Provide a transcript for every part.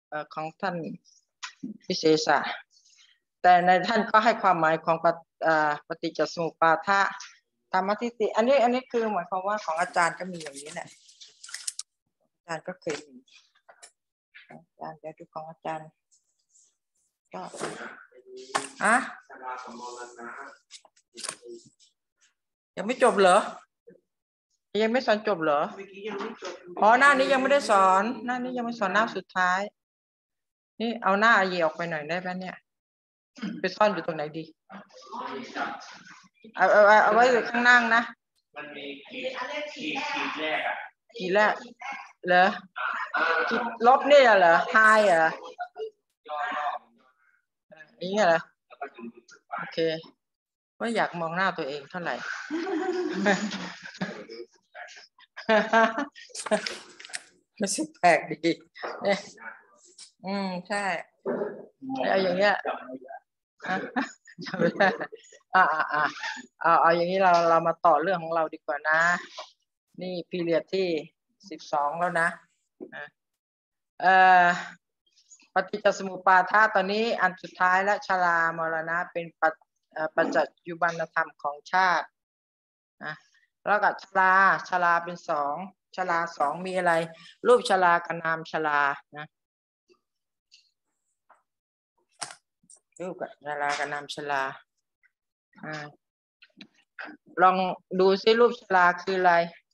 ของท่านวิเศษะแต่ในท่านก็ให้ความหมายของปฏิจจสมุปบาทะธรรมทิฏฐิอันนี้คือหมายความว่าของอาจารย์ก็มีอย่างนี้แหละอาจารย์ก็เคยมีอาจารย์เดี๋ยวดูของอาจารย์ก็ยังไม่จบเหรอยังไม่สอนจบเหรออ๋อหน้านี้ยังไม่ได้สอนหน้านี้ยังไม่สอนหน้าสุดท้ายนี่เอาหน้าเยออกไปหน่อยได้ไหมเนี่ยไปซ่อนอยู่ตรงไหนดีเอาไว้ข้างล่างนะมันมีขีดแรกอ่ะขีดแรกเหรอขีดลบนี่เหรอไฮเหรอนี่เหรอโอเคว่าอยากมองหน้าตัวเองเท่าไหร่ไม่สิแปลกดีเนี่ยใช่เอาอย่างเงี้ยเอาอย่างนี้เรามาต่อเรื่องของเราดีกว่านะนี่พีเรียดที่12แล้วนะปฏิจจสมุปบาทตอนนี้อันสุดท้ายและชรามรณะเป็นปัจจุบันธรรมของชาติแล้วก็ชราเป็น2ชรา2มีอะไรรูปชรากับนามชรานะรูปกับชรากับนามชราลองดูซิรูปชราคืออะไร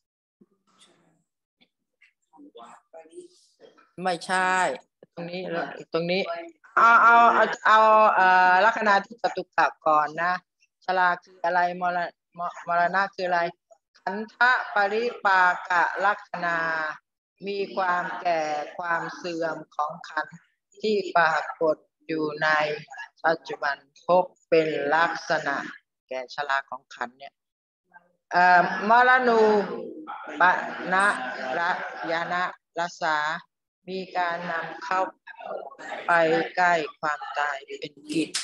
ไม่ใช่ตรงนี้เอาลัคนาที่จตุกะก่อนนะชราคืออะไรมรณะคืออะไรขันธปริปากะลัคนามีความแก่ความเสื่อมของขันธ์ที่ปรากฏอยู่ในปัจจุบันพบเป็นลักษณะแก่ชราของขันธ์เนี่ยมรณูปนะระยานะรัสสามีการนำเข้าไปใกล้ความตายเป็นกิจ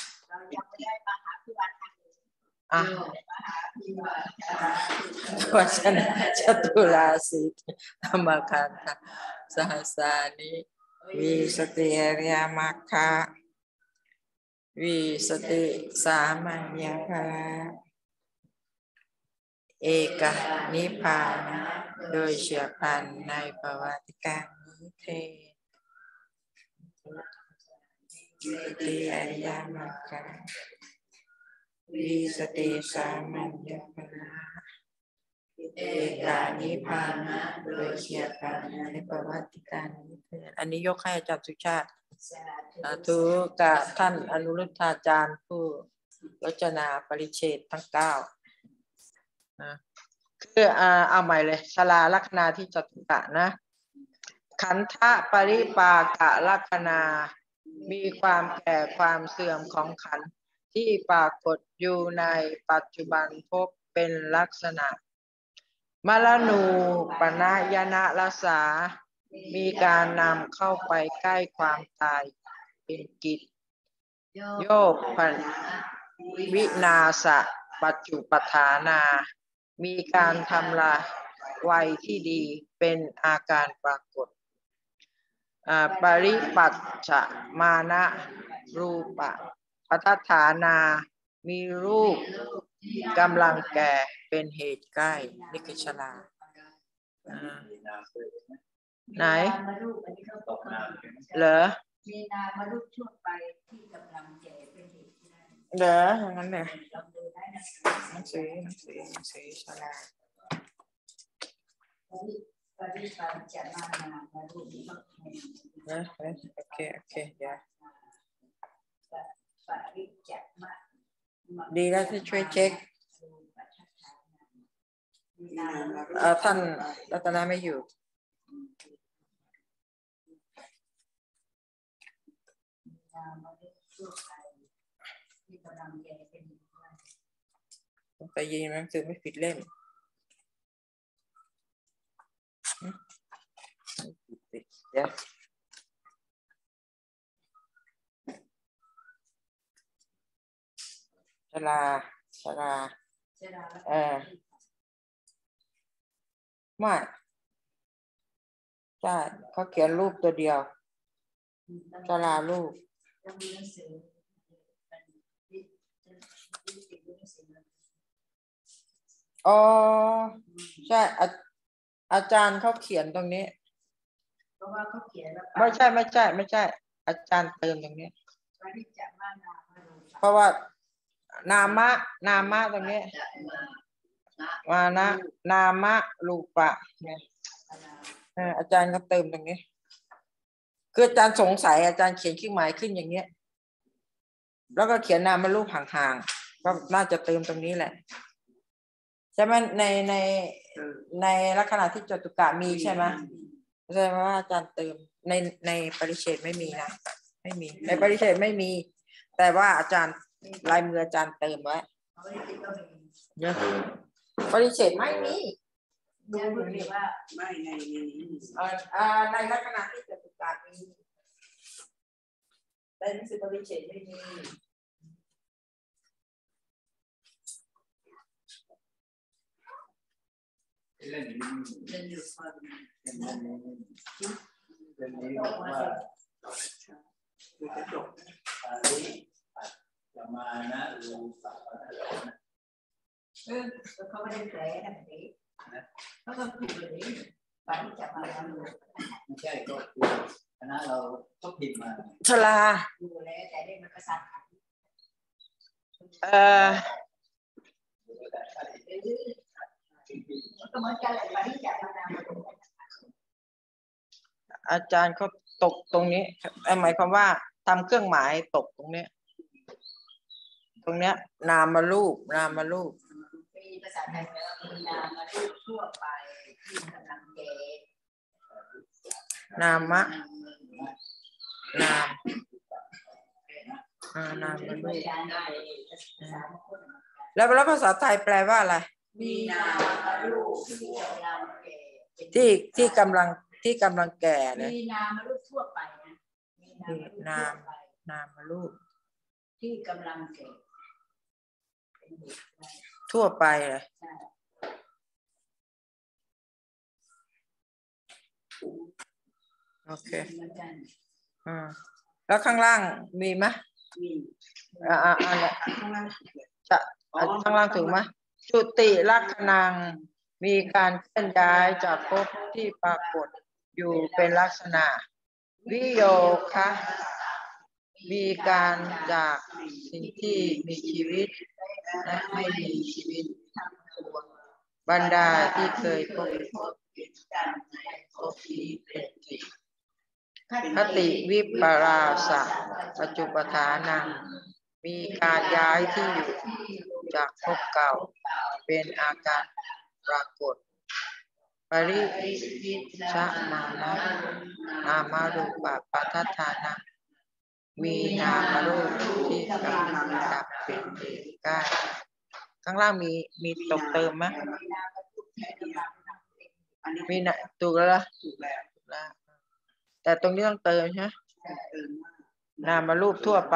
วัชนะจตุราสีธรรมคันธสหัสสานิวิสติอริยมรรควิสติสามัญญภาเอกนิพพานโดยเฉียบพลันในประวัติการนี้เทวิสติอริยมรรควิสติสามัญญภาเอกนิพพานโดยเฉียบพลันในประวัติการนี้เทอันนี้ยกให้อาจารย์สุชาติสาธุกับท่านอนุรุทธาจารย์ผู้รจนาปริเฉดทั้ง9คือเอาใหม่เลยชราลัคนาที่จตุกะนะขันธปริปากะลัคนามีความแก่ความเสื่อมของขันธ์ที่ปรากฏอยู่ในปัจจุบันพบเป็นลักษณะมรณูปนายนะรัสสามีการนำเข้าไปใกล้ความตายเป็นกิจโยกวินาศปัจจุปทานามีการทำลายวัยที่ดีเป็นอาการปรากฏปริปัจฉมานะรูปะปัฏฐานามีรูปกำลังแก่เป็นเหตุใกล้นี่คือชราไหนเหรอมีนามารูปช่วงไปที่กำลังแก่เป็นเหตุเหรออย่างนั้นเลยหนังสือชราโอเคเดี๋ยวดีแล้วที่ช่วยเช็คท่านรัตนาไม่อยู่ไปยืนหนังสือไม่ผิดเล่มเดี๋ยวชราไม่ใช่เขาเขียนรูปตัวเดียวศาลาลูกอ๋อใช่อาจารย์เขาเขียนตรงนี้ไม่ใช่อาจารย์เติมตรงนี้เพราะว่านามะตรงนี้มานะนามะรูปะเนี่ยอาจารย์ก็เติมตรงนี้คืออาจารย์สงสัยอาจารย์เขียนเครื่องหมายขึ้นอย่างเงี้ยแล้วก็เขียนนามรูปห่างๆก็น่าจะเติมตรงนี้แหละใช่ไหมในลักษณะที่จตุกะมีใช่ไหมแสดงว่าอาจารย์เติมในปริเฉดไม่มีนะไม่มีในปริเฉดไม่มีแต่ว่าอาจารย์ลายมืออาจารย์เติมไว้เยอะปริเฉดไม่มีดูนี่ว่าไม่ในลักษณะที่จตุกะมีแต่หนังสือปริเฉดไม่มีเล่นอยู่ฟังเล่นนี้บอกว่าคือจะจบจะมานะรู้สักเขาไม่ได้แผลแบบนี้เขาก็พูดแบบนี้ฝันจะมาไม่ใช่ก็คือคณะเราก็พิมพ์มาชลาดูแลแต่ได้มันก็สั่งอาจารย์เขาตกตรงนี้หมายความว่าทำเครื่องหมายตกตรงนี้นามารูปมีภาษาไทยว่ามีนามารูปทั่วไปที่กำลังเกณฑ์นามะนามมารูปแล้วภาษาไทยแปลว่าอะไรมีนามารูปที่กำลังแก่นะมีนามารูปทั่วไปนะนามารูปที่กำลังแก่ทั่วไปเลยโอเคแล้วข้างล่างมีไหมมีข้างล่างถูกไหมจุติลักขณังมีการเคลื่อนย้ายจากภพที่ปรากฏอยู่เป็นลักษณะวิโยคะมีการจากสิ่งที่มีชีวิตและไม่มีชีวิตบรรดาที่เคยพบกันในภพนี้เป็นคติวิปราสะปัจจุปทานังมีการย้ายที่อยู่จากภพเก่าเป็นอาการปรากฏปริชะมานะนามารูปะปัฏฐานังมีนามรูปที่กำลังดับเป็นเหตุใกล้ข้างล่างมีตกเติมไหมมีนะถูกแล้วแต่ตรงนี้ต้องเติมใช่ไหมนามารูปทั่วไป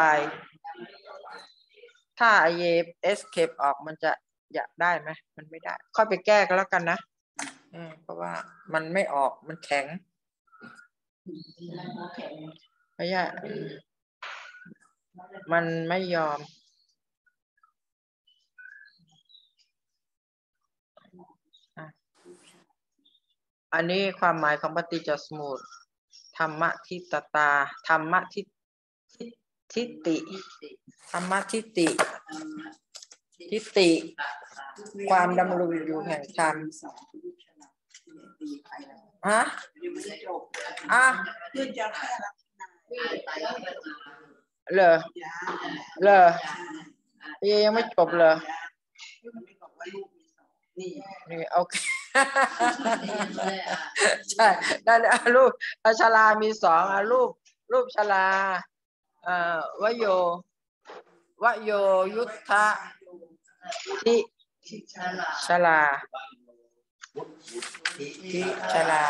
ถ้าเอสเคปออกมันจะอยากได้ไหมมันไม่ได้ค่อยไปแก้กันแล้วกันนะเพราะว่ามันไม่ออกมันแข็งไม่ใช่มันไม่ยอมอันนี้ความหมายของปฏิจจสมุปธรรมทิตตาธรรมทิฏฐิธรรมทิฏฐิความดำรงอยู่แห่งธรรมเหรอยังไม่จบเลยนี่โอเคใช่ได้รูปชลามีสองรูปชลาวโยยุทธะทิชลาทิชลา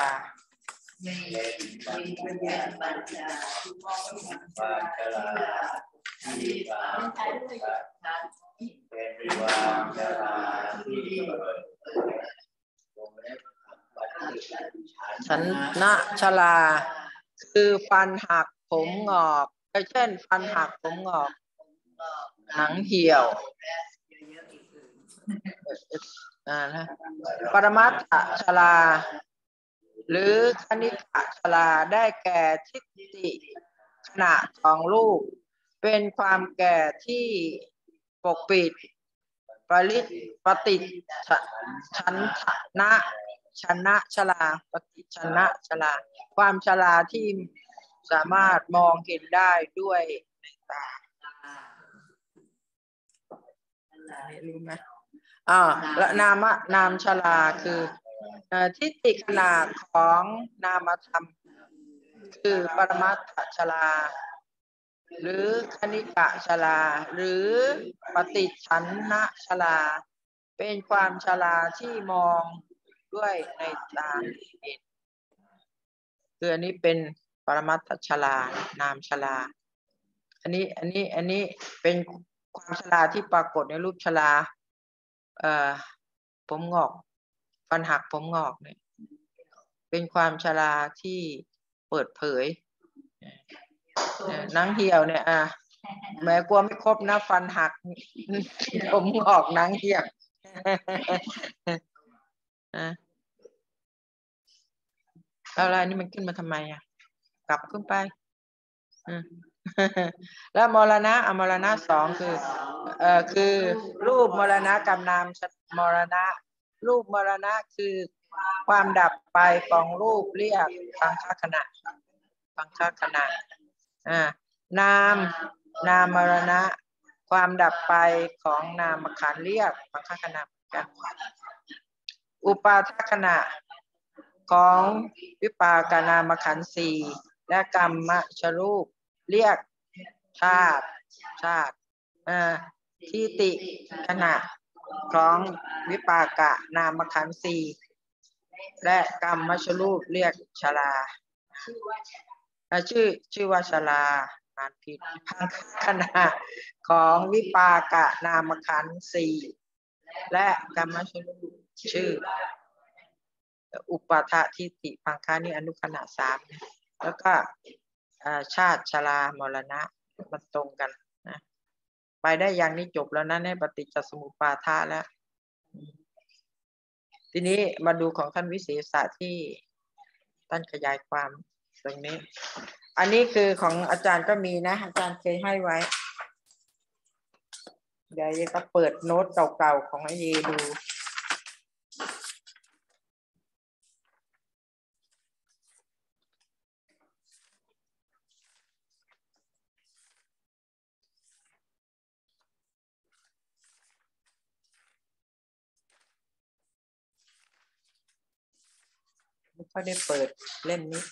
ฉันนะชลาคือฟันหักผมงอกเช่นฟันหักผมงอกหนังเหี่ยวนะปรมัตถชราหรือคณิกะชราได้แก่ทิฏฐิขณะของรูปเป็นความแก่ที่ปกปิดปฏิชันนะชนะชราปฏิชนะชราความชราที่สามารถมองเห็นได้ด้วยในตารู้ไหมและนามชราคือทิฏฐิขนาดของนามธรรมคือปรมัตถชราหรือคณิกะชราหรือปฏิชันนะชราเป็นความชราที่มองด้วยในตาเห็นคืออันนี้เป็นปรมัตถชรานามชราอันนี้เป็นความชราที่ปรากฏในรูปชราผมงอกฟันหักผมงอกเนี่ยเป็นความชราที่เปิดเผยหนังเหี่ยวเนี่ยแม้กลัวไม่ครบนะฟันหักผมงอกหนังเหี่ยวอะไรนี่มันขึ้นมาทำไมกลับขึ้นไปแล้วมรณะมรณะสองคือรูปมรณะกับนามมรณะรูปมรณะคือความดับไปของรูปเรียกพังคขณะนามมรณะความดับไปของนามขันธ์เรียกพังคขณะกันอุปาทขณะของวิปากนามขันธ์สี่และกรรมชรูปเรียกชาติทิฏฐิขณะของวิปากะนามขันธ์สี่และกรรมชรูปเรียกชราชื่อว่าชราอ่านผิดพังคขณะของวิปากะนามขันธ์สี่และกรรมชรูปชื่ออุปาททิฏฐิพังคานี่อนุขณะสามแล้วก็ชาติชรามรณะมันตรงกันนะไปได้อย่างนี้จบแล้วนะในปฏิจจสมุปบาทะแล้วทีนี้มาดูของท่านวิเศษที่ท่านขยายความตรงนี้อันนี้คือของอาจารย์ก็มีนะอาจารย์เคยให้ไว้เดี๋ยวจะเปิดโน้ตเก่าๆของไอเยดูไม่ค่อยได้เปิดเล่มนี้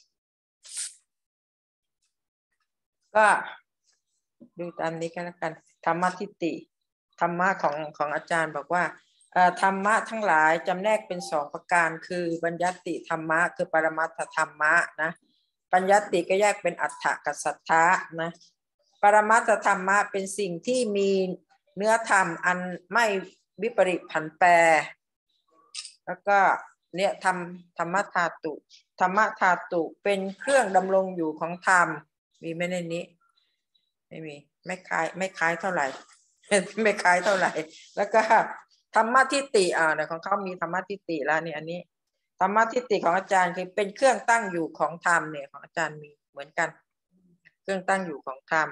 ก็ดูตามนี้กันแล้วกันธรรมทิฏฐิธรรมะของอาจารย์บอกว่าธรรมะทั้งหลายจำแนกเป็นสองประการคือบัญญัติธรรมะคือปรมัตถธรรมะนะปัญญัติก็แยกเป็นอัฏฐกับสัทธะนะปรมัตถธรรมะเป็นสิ่งที่มีเนื้อธรรมอันไม่วิปริตผันแปรแล้วก็เนี่ยธรรมธาตุธรรมธาตุเป็นเครื่องดำรงอยู่ของธรรมมีไหมในนี้ไม่มีไม่คล้ายเท่าไหร่ไม่คล้ายเท่าไหร่แล้วก็ธรรมทิฏฐิเดี๋ยวของเขามีธรรมทิฏฐิแล้วนี่อันนี้ธรรมทิฏฐิของอาจารย์คือเป็นเครื่องตั้งอยู่ของธรรมเนี่ยของอาจารย์มีเหมือนกันเครื่องตั้งอยู่ของธรรม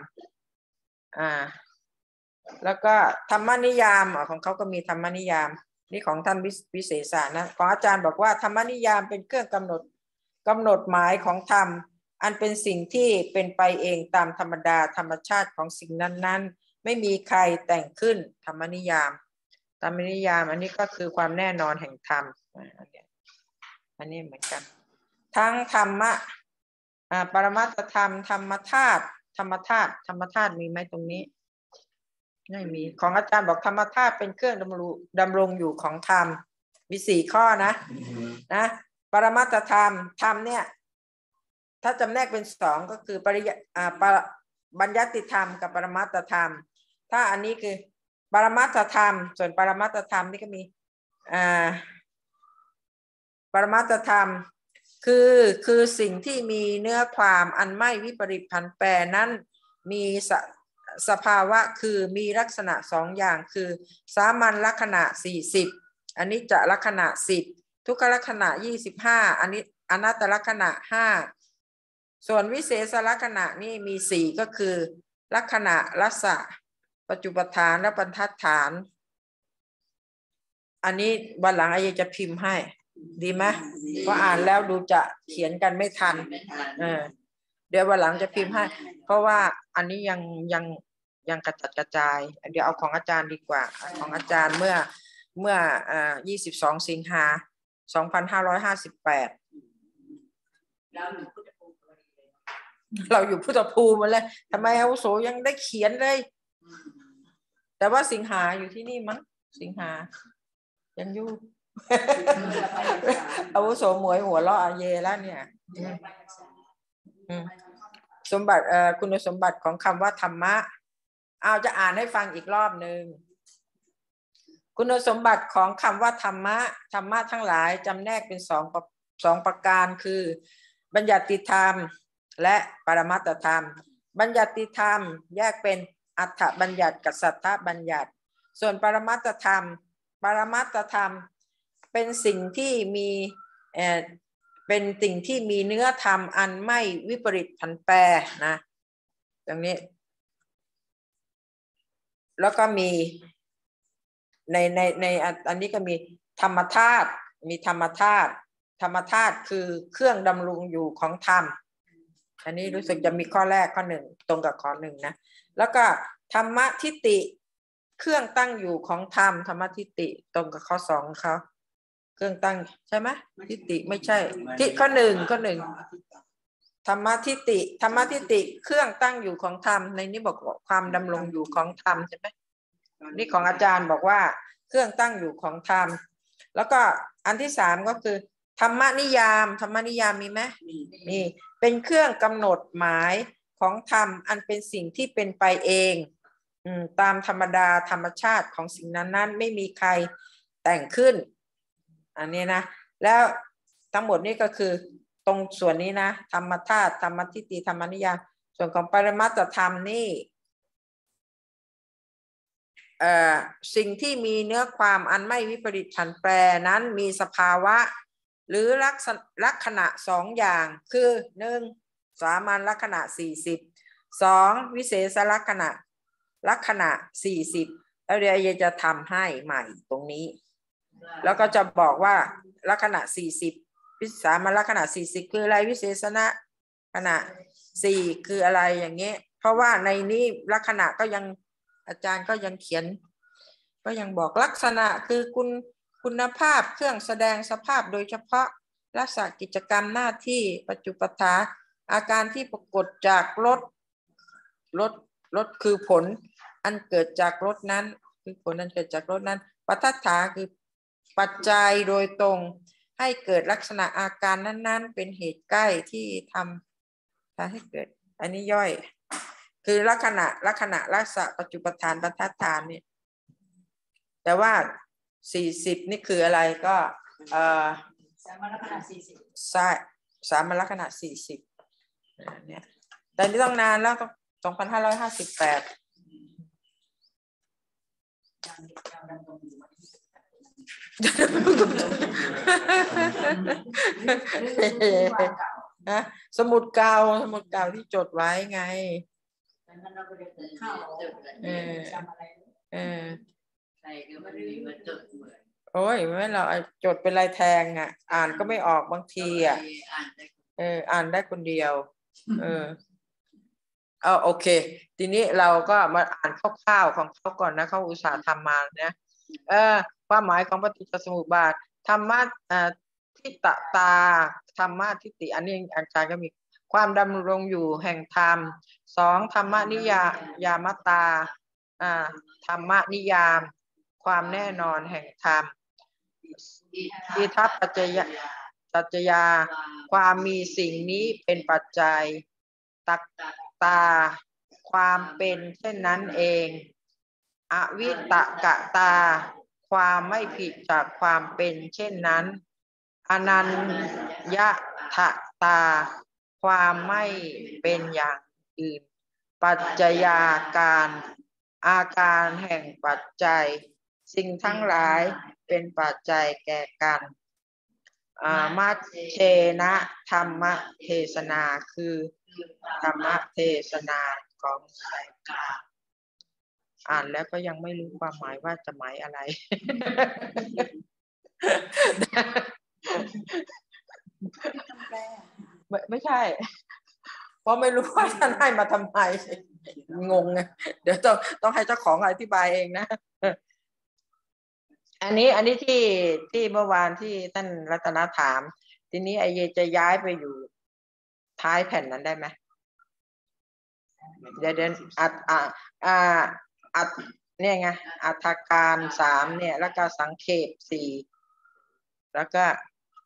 แล้วก็ธรรมนิยามของเขาก็มีธรรมนิยามนี่ของท่านวิเศษะนะของอาจารย์บอกว่าธรรมนิยามเป็นเครื่องกำหนดหมายของธรรมอันเป็นสิ่งที่เป็นไปเองตามธรรมดาธรรมชาติของสิ่งนั้นๆไม่มีใครแต่งขึ้นธรรมนิยามอันนี้ก็คือความแน่นอนแห่งธรรมอันนี้เหมือนกันทั้งธรรมะปรมัตถธรรมธรรมธาตุมีไหมตรงนี้ไม่มีของอาจารย์บอกธรรมธาตุเป็นเครื่องดำรงอยู่ของธรรมมี4 ข้อนะปรมัตถธรรมเนี่ยถ้าจำแนกเป็น2ก็คือบัญญัติธรรมกับปรมัตถธรรมถ้าอันนี้คือปรมัตถธรรมส่วนปรมัตถธรรมนี่ก็มีปรมัตถธรรมคือสิ่งที่มีเนื้อความอันไม่วิปริตผันแปรนั้นมีสภาวะคือมีลักษณะสองอย่างคือสามัญลักษณะ40อันนี้จะลักษณะ10ทุกขลักษณะ25อันนี้อนัตตลักษณะ5ส่วนวิเศษลักษณะนี่มี4ก็คือลักษณะลัสสะปัจจุปฐานและบรรทัดฐานอันนี้วันหลังอาจารย์จะพิมพ์ให้ดีไหมเพราะอ่านแล้วดูจะเขียนกันไม่ทันเดี๋ยววันหลังจะพิมพ์ให้เพราะว่าอันนี้ยังกระจัดกระจายเดี๋ยวเอาของอาจารย์ดีกว่าของอาจารย์เมื่อ22 สิงหา 2558เราอยู่พุทธภูมิมาเลยทำไมอาวุโสยังได้เขียนเลยแต่ว่าสิงหาอยู่ที่นี่มั้งสิงหายังอยู่อาวุโสหมวยหัวเราะเยแล้วเนี่ยสมบัติคุณสมบัติของคำว่าธรรมะเอาจะอ่านให้ฟังอีกรอบหนึ่งคุณสมบัติของคำว่าธรรมะทั้งหลายจำแนกเป็นสองประการคือบัญญัติธรรมและปรมัตถธรรมบัญญัติธรรมแยกเป็นอัฏฐบัญญัติกับสัทธบัญญัติส่วนปรมัตถธรรมเป็นสิ่งที่มีเนื้อธรรมอันไม่วิปริตผันแปรนะตรงนี้แล้วก็มีในอันนี้ก็มีธรรมธาตุธรรมธาตุคือเครื่องดำรงอยู่ของธรรมอันนี้รู้สึกจะมีข้อแรกข้อหนึ่งตรงกับข้อหนึ่งนะแล้วก็ธรรมทิฏฐิเครื่องตั้งอยู่ของธรรมธรรมทิฏฐิตรงกับข้อ2เขาเครื่องตั้งใช่ไหมทิฏฐิไม่ใช่ที่ข้อหนึ่งธรรมทิฏฐิเครื่องตั้งอยู่ของธรรมในนี้บอกความดำรงอยู่ของธรรมใช่ไหมนี่ของอาจารย์บอกว่าเครื่องตั้งอยู่ของธรรมแล้วก็อันที่3ก็คือธรรมนิยามมีไหมมีเป็นเครื่องกำหนดหมายของธรรมอันเป็นสิ่งที่เป็นไปเองตามธรรมดาธรรมชาติของสิ่งนั้นไม่มีใครแต่งขึ้นอันนี้นะแล้วทั้งหมดนี้ก็คือตรงส่วนนี้นะธรรมธาตุธรรมทิฏฐิธรรมนิยามส่วนของปรมัตถธรรมนี่สิ่งที่มีเนื้อความอันไม่วิปริตผันแปรนั้นมีสภาวะหรือลักษณะ2อย่างคือ1สามัญลักษณะ40 2วิเศษลักษณะ40แล้วเดี๋ยวจะทำให้ใหม่ตรงนี้แล้วก็จะบอกว่าลักษณะ40วิสามัญลักษณะ40คืออะไรวิเศษลักษณะ4คืออะไรอย่างเงี้ยเพราะว่าในนี้ลักษณะก็ยังอาจารย์ก็ยังเขียนก็ยังบอกลักษณะคือคุณภาพเครื่องแสดงสภาพโดยเฉพาะลักษณะกิจกรรมหน้าที่ปัจจุปทาอาการที่ปรากฏจากรสคือผลอันเกิดจากรสนั้นคือผลอันเกิดจากรสนั้นปัฏฐาคือปัจจัยโดยตรงให้เกิดลักษณะอาการนั้นๆเป็นเหตุใกล้ที่ทำให้เกิดอันนี้ย่อยคือลักษณะปัจจุปทานบรรทัดฐานเนี่ยแต่ว่า40นี่คืออะไรก็สามัญลักษณะ40ใช่สามัญลักษณะ40เนี่ยแต่นี่ต้องนานแล้วต้อง2558นะสมุดเก่าที่จดไว้ไงโอ้ยไม่เราจดเป็นลายแทงอ่ะอ่านก็ไม่ออกบางทีอ่ะอ่านได้คนเดียวโอเคทีนี้เราก็มาอ่านคร่าวๆของเขาก่อนนะเขาอุตส่าห์ทำมาเนี่ยความหมายของปฏิจจสมุปบาทธรรมะทิฏฐตาธรรมะทิฏฐิอันนี้อาจารย์ก็มีความดำรงอยู่แห่งธรรม2ธรรมนิยามตาธรรมนิยามความแน่นอนแห่งธรรมอิทัปปัจจยาความมีสิ่งนี้เป็นปัจจัยตักตาความเป็นเช่นนั้นเองอวิตกตาความไม่ผิดจากความเป็นเช่นนั้นอนัญญทะตาความไม่เป็นอย่างอื่นปัจจัยาการอาการแห่งปัจจัยสิ่งทั้งหลายเป็นปัจจัยแก่กันมัชเชนะธรรมเทศนาคือธรรมเทศนาของไสยกลางอ่านแล้วก็ยังไม่รู้ความหมายว่าจะหมายอะไร ไม่ใช่เพราะไม่รู้ว่าท่านให้มาทำไมงงไงเดี๋ยวต้องให้เจ้าของอธิบายเองนะอันนี้ที่เมื่อวานที่ท่านรัตนถามทีนี้ไอเยจะย้ายไปอยู่ท้ายแผ่นนั้นได้ไหมเดี๋ยวอัดเนี่ยไงอัฏฐการ3เนี่ยแล้วก็สังเขป4แล้วก็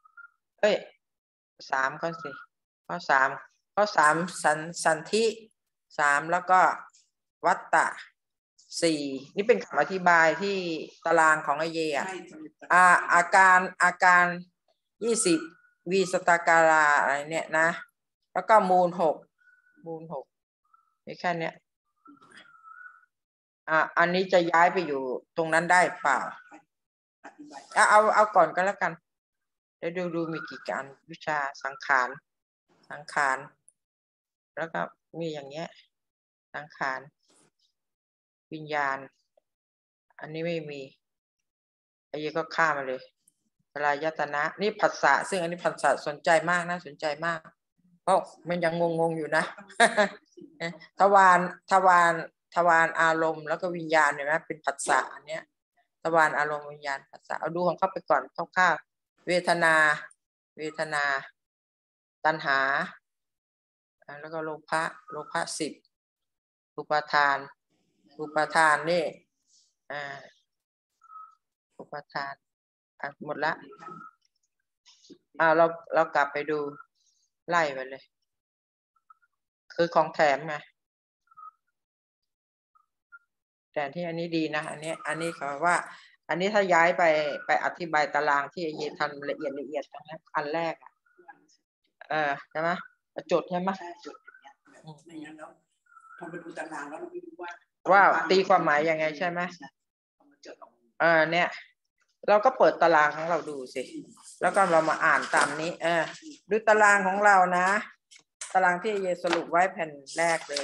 3ก็สิข้อ3สันธิ3แล้วก็วัตตะ4นี่เป็นคำอธิบายที่ตารางของไอเยอาการ20วีสตาการาอะไรเนี่ยนะแล้วก็มูล6นี่แค่เนี้ยอันนี้จะย้ายไปอยู่ตรงนั้นได้เปล่าเอาก่อนก็แล้วกันเดี๋ยวดูมีกี่การวิชาสังขารแล้วก็มีอย่างเงี้ยสังขารวิญญาณอันนี้ไม่มีไอ้ยี่ก็ข้ามมาเลยสลายตนะนี่ผัสสะซึ่งอันนี้ผัสสะสนใจมากนะสนใจมากเพราะมันยังงงอยู่นะ ทวารอารมณ์แล้วก็วิญญาณเห็นไหมเป็นผัสสะอันเนี้ยทวารอารมณ์วิญญาณผัสสะเอาดูของเข้าไปก่อนคร่าวๆเวทนาตัณหาแล้วก็โลภะ10อุปาทานนี่อุปาทานหมดละเรากลับไปดูไล่ไปเลยคือของแถมไงแต่ที่อันนี้ดีนะอันนี้เขาว่าอันนี้ถ้าย้ายไปอธิบายตารางที่เยทำละเอียดตรงนี้อันแรกใช่ไหมจดใช่ไหมจดไม่งั้นแล้วพอไปดูตารางแล้วเราไม่รู้ว่าตีความหมายยังไงใช่ไหมเนี่ยเราก็เปิดตารางของเราดูสิแล้วก็เรามาอ่านตามนี้ดูตารางของเรานะตารางที่เยสรุปไว้แผ่นแรกเลย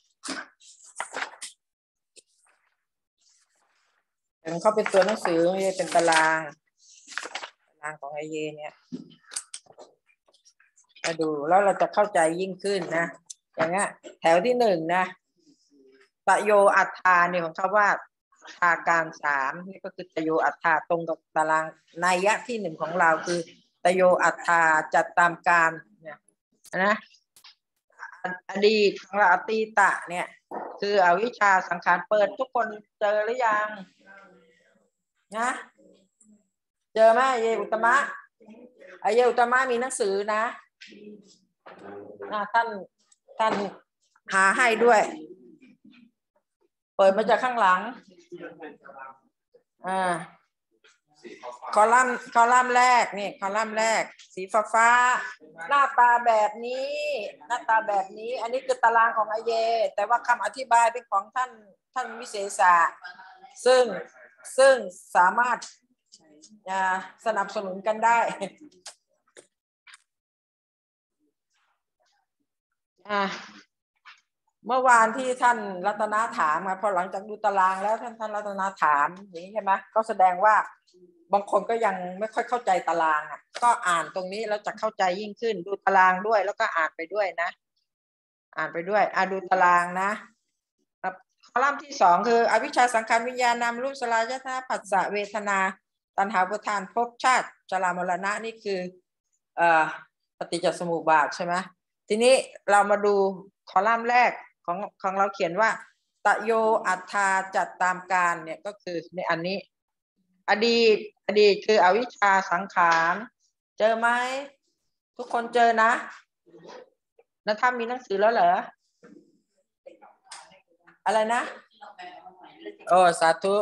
เขาเป็นตัวหนังสือเป็นตารางของไอเยเนี่ยมาดูแล้วเราจะเข้าใจยิ่งขึ้นนะอย่างเงี้ยแถวที่1นะตโยอัฏฐาเนี่ยของเขาว่าอาการ3นี่ก็คือตโยอัฏฐาตรงกับตารางนัยยะที่1ของเราคือตโยอัฏฐาจัดตามการเนี่ยนะอดีตของเราอตีตะเนี่ยคืออวิชชาสังขารเปิดทุกคนเจอหรือยังนะเจอไหมเยอุตมะเยอุตมะมีหนังสือนะท่านหาให้ด้วยเปิดมาจากข้างหลังคอลัมน์แรกนี่คอลัมน์แรกสีฟ้าหน้าตาแบบนี้อันนี้คือตารางของไอเยแต่ว่าคำอธิบายเป็นของท่านวิเศษะซึ่งสามารถสนับสนุนกันได้เมื่อวานที่ท่านรัตนาถามพอหลังจากดูตารางแล้วท่านรัตนาถามอย่างนี้ใช่ไหมก็แสดงว่าบางคนก็ยังไม่ค่อยเข้าใจตารางก็อ่านตรงนี้แล้วจะเข้าใจยิ่งขึ้นดูตารางด้วยแล้วก็อ่านไปด้วยนะดูตารางนะคอลัมน์ที่2คืออวิชชาสังขารวิญญาณนามรูปสลายตนะผัสสะเวทนาตัณหาอุปาทานภพชาติชรามรณะนี่คือปฏิจจสมุปบาทใช่ไหมทีนี้เรามาดูคอลัมน์แรกของเราเขียนว่าตโยอัฏฐาจัดตามการเนี่ยก็คือในอันนี้อดีตคืออวิชชาสังขารเจอไหมทุกคนเจอนะแล้วถ้ามีหนังสือแล้วเหรออะไรนะโอ้สาธุ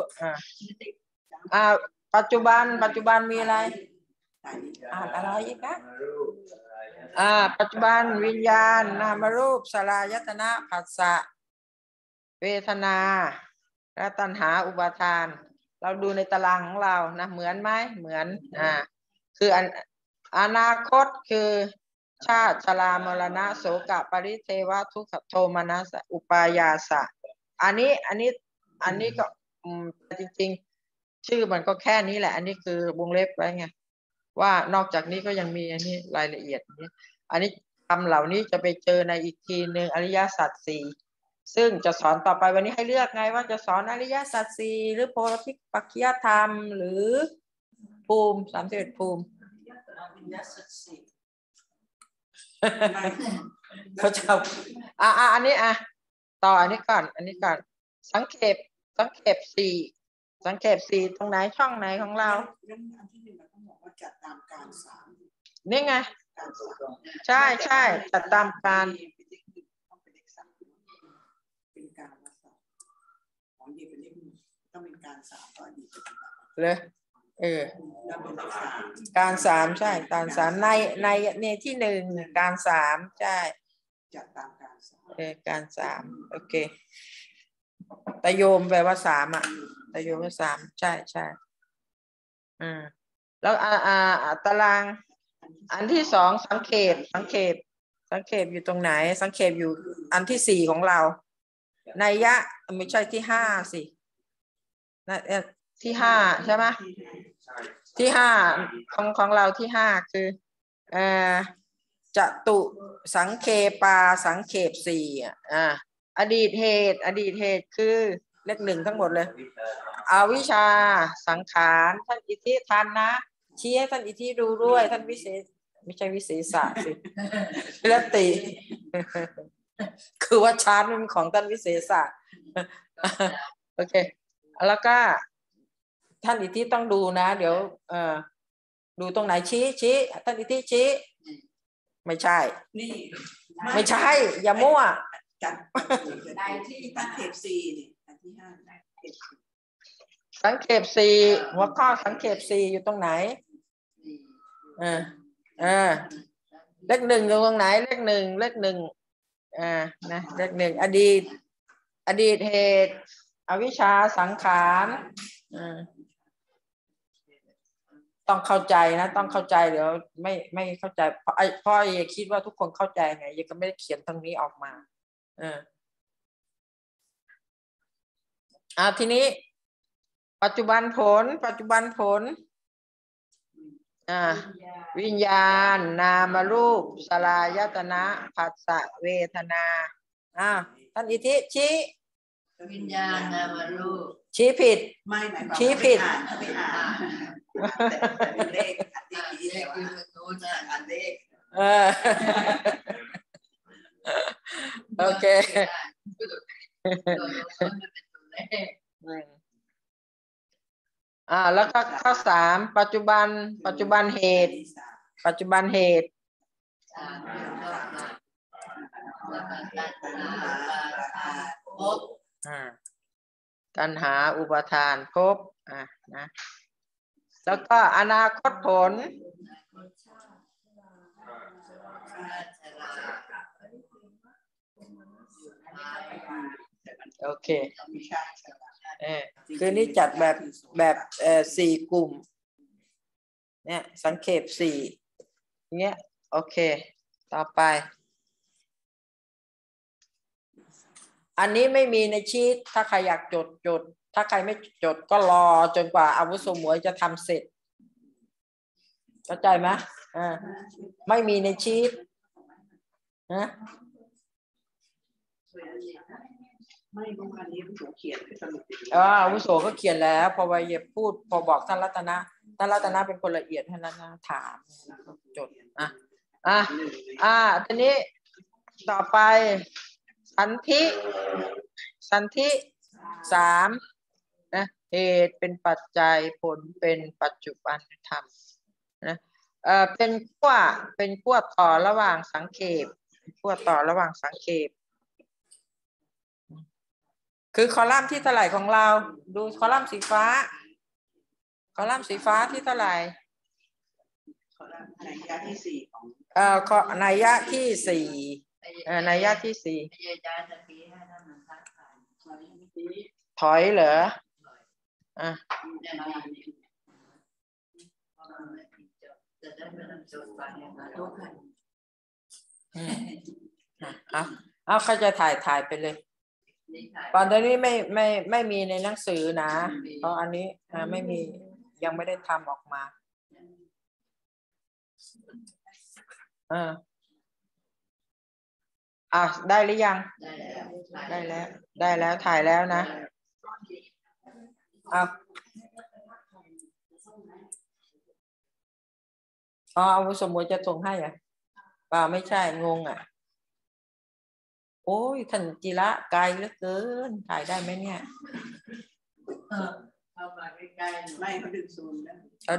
ปัจจุบันมีอะไรอ่านอะไรอีกนะปัจจุบันวิญญาณนามรูปสลายตนะผัสสะเวทนาและตัณหาอุปาทานเราดูในตารางของเรานะเหมือนไหมเหมือนคืออนาคตคือชาติชรามรณะโสกะปริเทวะทุกขโทมนัสอุปายาสะอันนี้ก็จริงๆชื่อมันก็แค่นี้แหละอันนี้คือวงเล็บไว้ไงว่านอกจากนี้ก็ยังมีอันนี้รายละเอียดนี้อันนี้คำเหล่านี้จะไปเจอในอีกทีหนึ่งอริยสัจสี่ซึ่งจะสอนต่อไปวันนี้ให้เลือกไงว่าจะสอนอริยสัจสี่หรือโพธิปัจจยธรรมหรือภูมิ31ภูมิเขาจะอันนี้ต่ออันนี้ก่อนสังเขปสี่ตรงไหนช่องไหนของเรานี่ไงใช่จัดตามการเลยการสามใช่การสามในที่หนึ่งการสามใช่จัดตามการสามการสามโอเคตโยมแปลว่าสามตโยมว่าสามใช่แล้วตารางอันที่สองสังเขปอยู่ตรงไหนสังเขปอยู่อันที่สี่ของเรานัยยะไม่ใช่ที่ห้าสิที่ห้าใช่ไหมที่ห้าของเราที่ห้าคือจตุสังเขปาสังเขปสี่อดีตเหตุคือเลขหนึ่งทั้งหมดเลยอวิชชาสังขารท่านอิทธิทันนะชี้ให้ท่านอิทธิดูด้วยท่านวิเศษไม่ใช่วิเศษะสิรติคือว่าชาร์ตมันของท่านวิเศษะโอเคแล้วก็ท่านอิทธิต้องดูนะเดี๋ยวดูตรงไหนชี้ท่านอิทธิชี้ไม่ใช่ไม่ใช่อย่ามั่วสังเขปสี่สังเขปสี่หัวข้อสังเขปสี่อยู่ตรงไหนเลขหนึ่งอยู่ตรงไหนเลขหนึ่งนะเลขหนึ่งอดีตเหตุอวิชชาสังขารต้องเข้าใจนะต้องเข้าใจเดี๋ยวไม่เข้าใจเพราะอย่าคิดว่าทุกคนเข้าใจไงยังก็ไม่ได้เขียนตรงนี้ออกมาทีนี้ปัจจุบันผลวิญญาณนามรูปสลายตนะผัสสะเวทนาท่านอิทธิชี้วิญญาณนามรูปชี้ผิดชี้ผิดเลขโอเคแล้วก็ข้อสามปัจจุบันเหตุตัณหาอุปาทานภพนะแล้วก็อนาคตผลโอเคคือนี่จัดแบบสี่กลุ่มเนี่ยสังเขปสี่เงี้ยโอเคต่อไปอันนี้ไม่มีในชีทถ้าใครอยากจดถ้าใครไม่จดก็รอจนกว่าอาวุโสหมวยจะทำเสร็จเข้าใจไหมไม่มีในชีทนะไม่รู้อันนี้อาวุโสเขียนสรุปอาวุโสก็เขียนแล้วพอวัยพูดพอบอกท่านรัตนะเป็นคนละเอียดท่านรัตนะถามจดทีนี้ต่อไปสันทิสามนะเหตุเป็นปัจจัยผลเป็นปัจจุบันธรรมนะเป็นขั้วต่อระหว่างสังเขปคือคอลัมน์ที่เท่าไหร่ของเราดูคอลัมน์สีฟ้าที่เท่าไหร่คอลัมน์ที่สี่ของข้อนัยยะที่สี่นัยยะที่สี่ถอยเหรอเอาใครจะถ่ายไปเลยตอนนี้ไม่มีในหนังสือนะเพราะอันนี้ไม่มียังไม่ได้ทำออกมาได้หรือยังได้แล้วถ่ายแล้วนะเอาสมมติจะส่งให้เปล่าไม่ใช่งงโอ้ยท่านจิระไกลเหลือเกินถ่ายได้ไหมเนี่ยเข้ามาใกล้ๆไม่เขาดึงซูมได้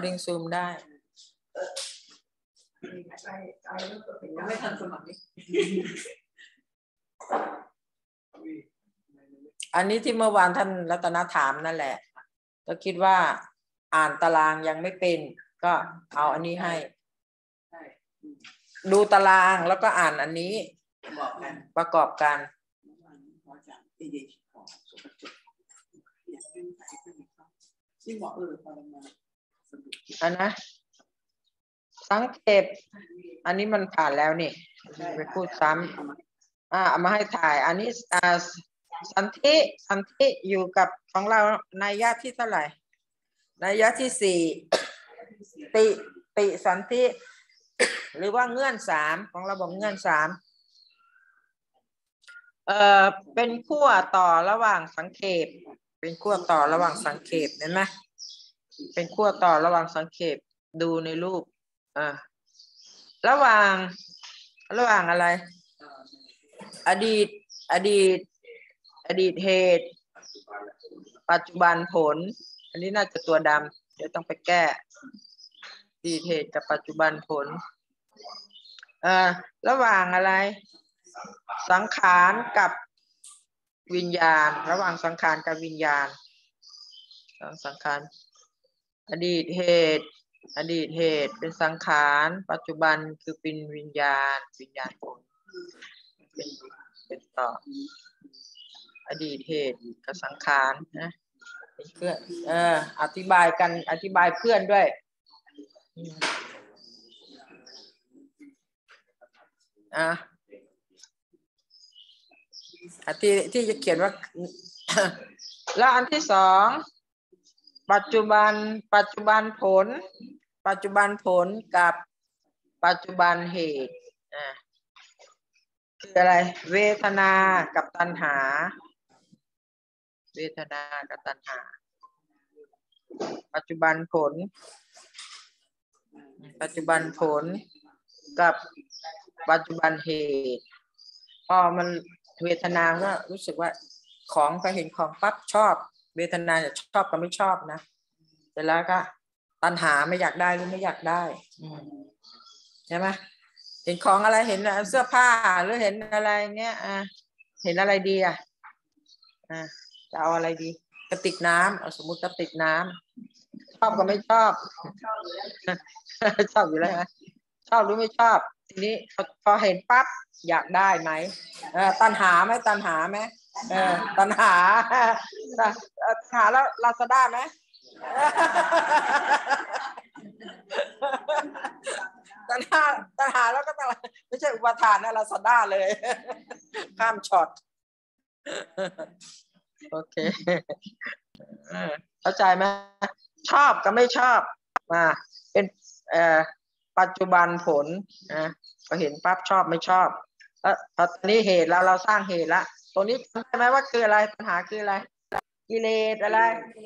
ไม่ทันสมัครนี่อันนี้ที่เมื่อวานท่านรัตนถามนั่นแหละก็คิดว่าอ่านตารางยังไม่เป็นก็เอาอันนี้ให้ดูตารางแล้วก็อ่านอันนี้ประกอบกันนะสังเกตอันนี้มันผ่านแล้วนี่ไปพูดซ้ำเอามาให้ถ่ายอันนี้สันธิอยู่กับของเรานัยยะที่เท่าไหร่นัยยะที่สี่ติสันธิหรือว่าเงื่อนสามของเราบอกเงื่อนสามเป็นขั้วต่อระหว่างสังเขปเป็นขั้วต่อระหว่างสังเขปเห็นไหมเป็นขั้วต่อระหว่างสังเขปดูในรูประหว่างอะไรอดีตเหตุปัจจุบันผลอันนี้น่าจะตัวดำเดี๋ยวต้องไปแก้อดีตเหตุกับปัจจุบันผลระหว่างอะไรสังขารกับวิญญาณระหว่างสังขารกับวิญญาณสังขารอดีตเหตุเป็นสังขารปัจจุบันคือเป็นวิญญาณผลเป็นต่ออดีตเหตุกับสังขารนะเป็นเพื่อนอธิบายเพื่อนด้วยที่จะเขียนว่าแล้วอันที่สองปัจจุบันผลกับปัจจุบันเหตุคืออะไรเวทนากับตัณหาปัจจุบันผลกับปัจจุบันเหตุพอมันเวทนาก็รู้สึกว่าของพอเห็นของปั๊บชอบเวทนาจะชอบกับไม่ชอบนะเสร็จแล้วก็ตัณหาไม่อยากได้หรือไม่อยากได้ใช่ไหมเห็นของอะไรเห็นเสื้อผ้าหรือเห็นอะไรเงี้ยเห็นอะไรดีจะเอาอะไรดีกระติกน้ำสมมุติกระติกน้ำชอบกับไม่ชอบชอบอยู่แล้วนะชอบหรือไม่ชอบทีนี้พอเห็นปั๊บอยากได้ไหมตัณหาไหมตัณหาแล้วลาซาด้าไหมตัณหาแล้วก็ไม่ใช่อุปทานนะลาซาด้าเลยข้ามช็อตโอเคเข้าใจไหมชอบกับไม่ชอบเป็นปัจจุบันผลพอเห็นปั๊บชอบไม่ชอบแล้วตอนนี้เหตุเราสร้างเหตุละตรงนี้จำได้ไหมว่าคืออะไรปัญหาคืออะไรกิเลสอะไร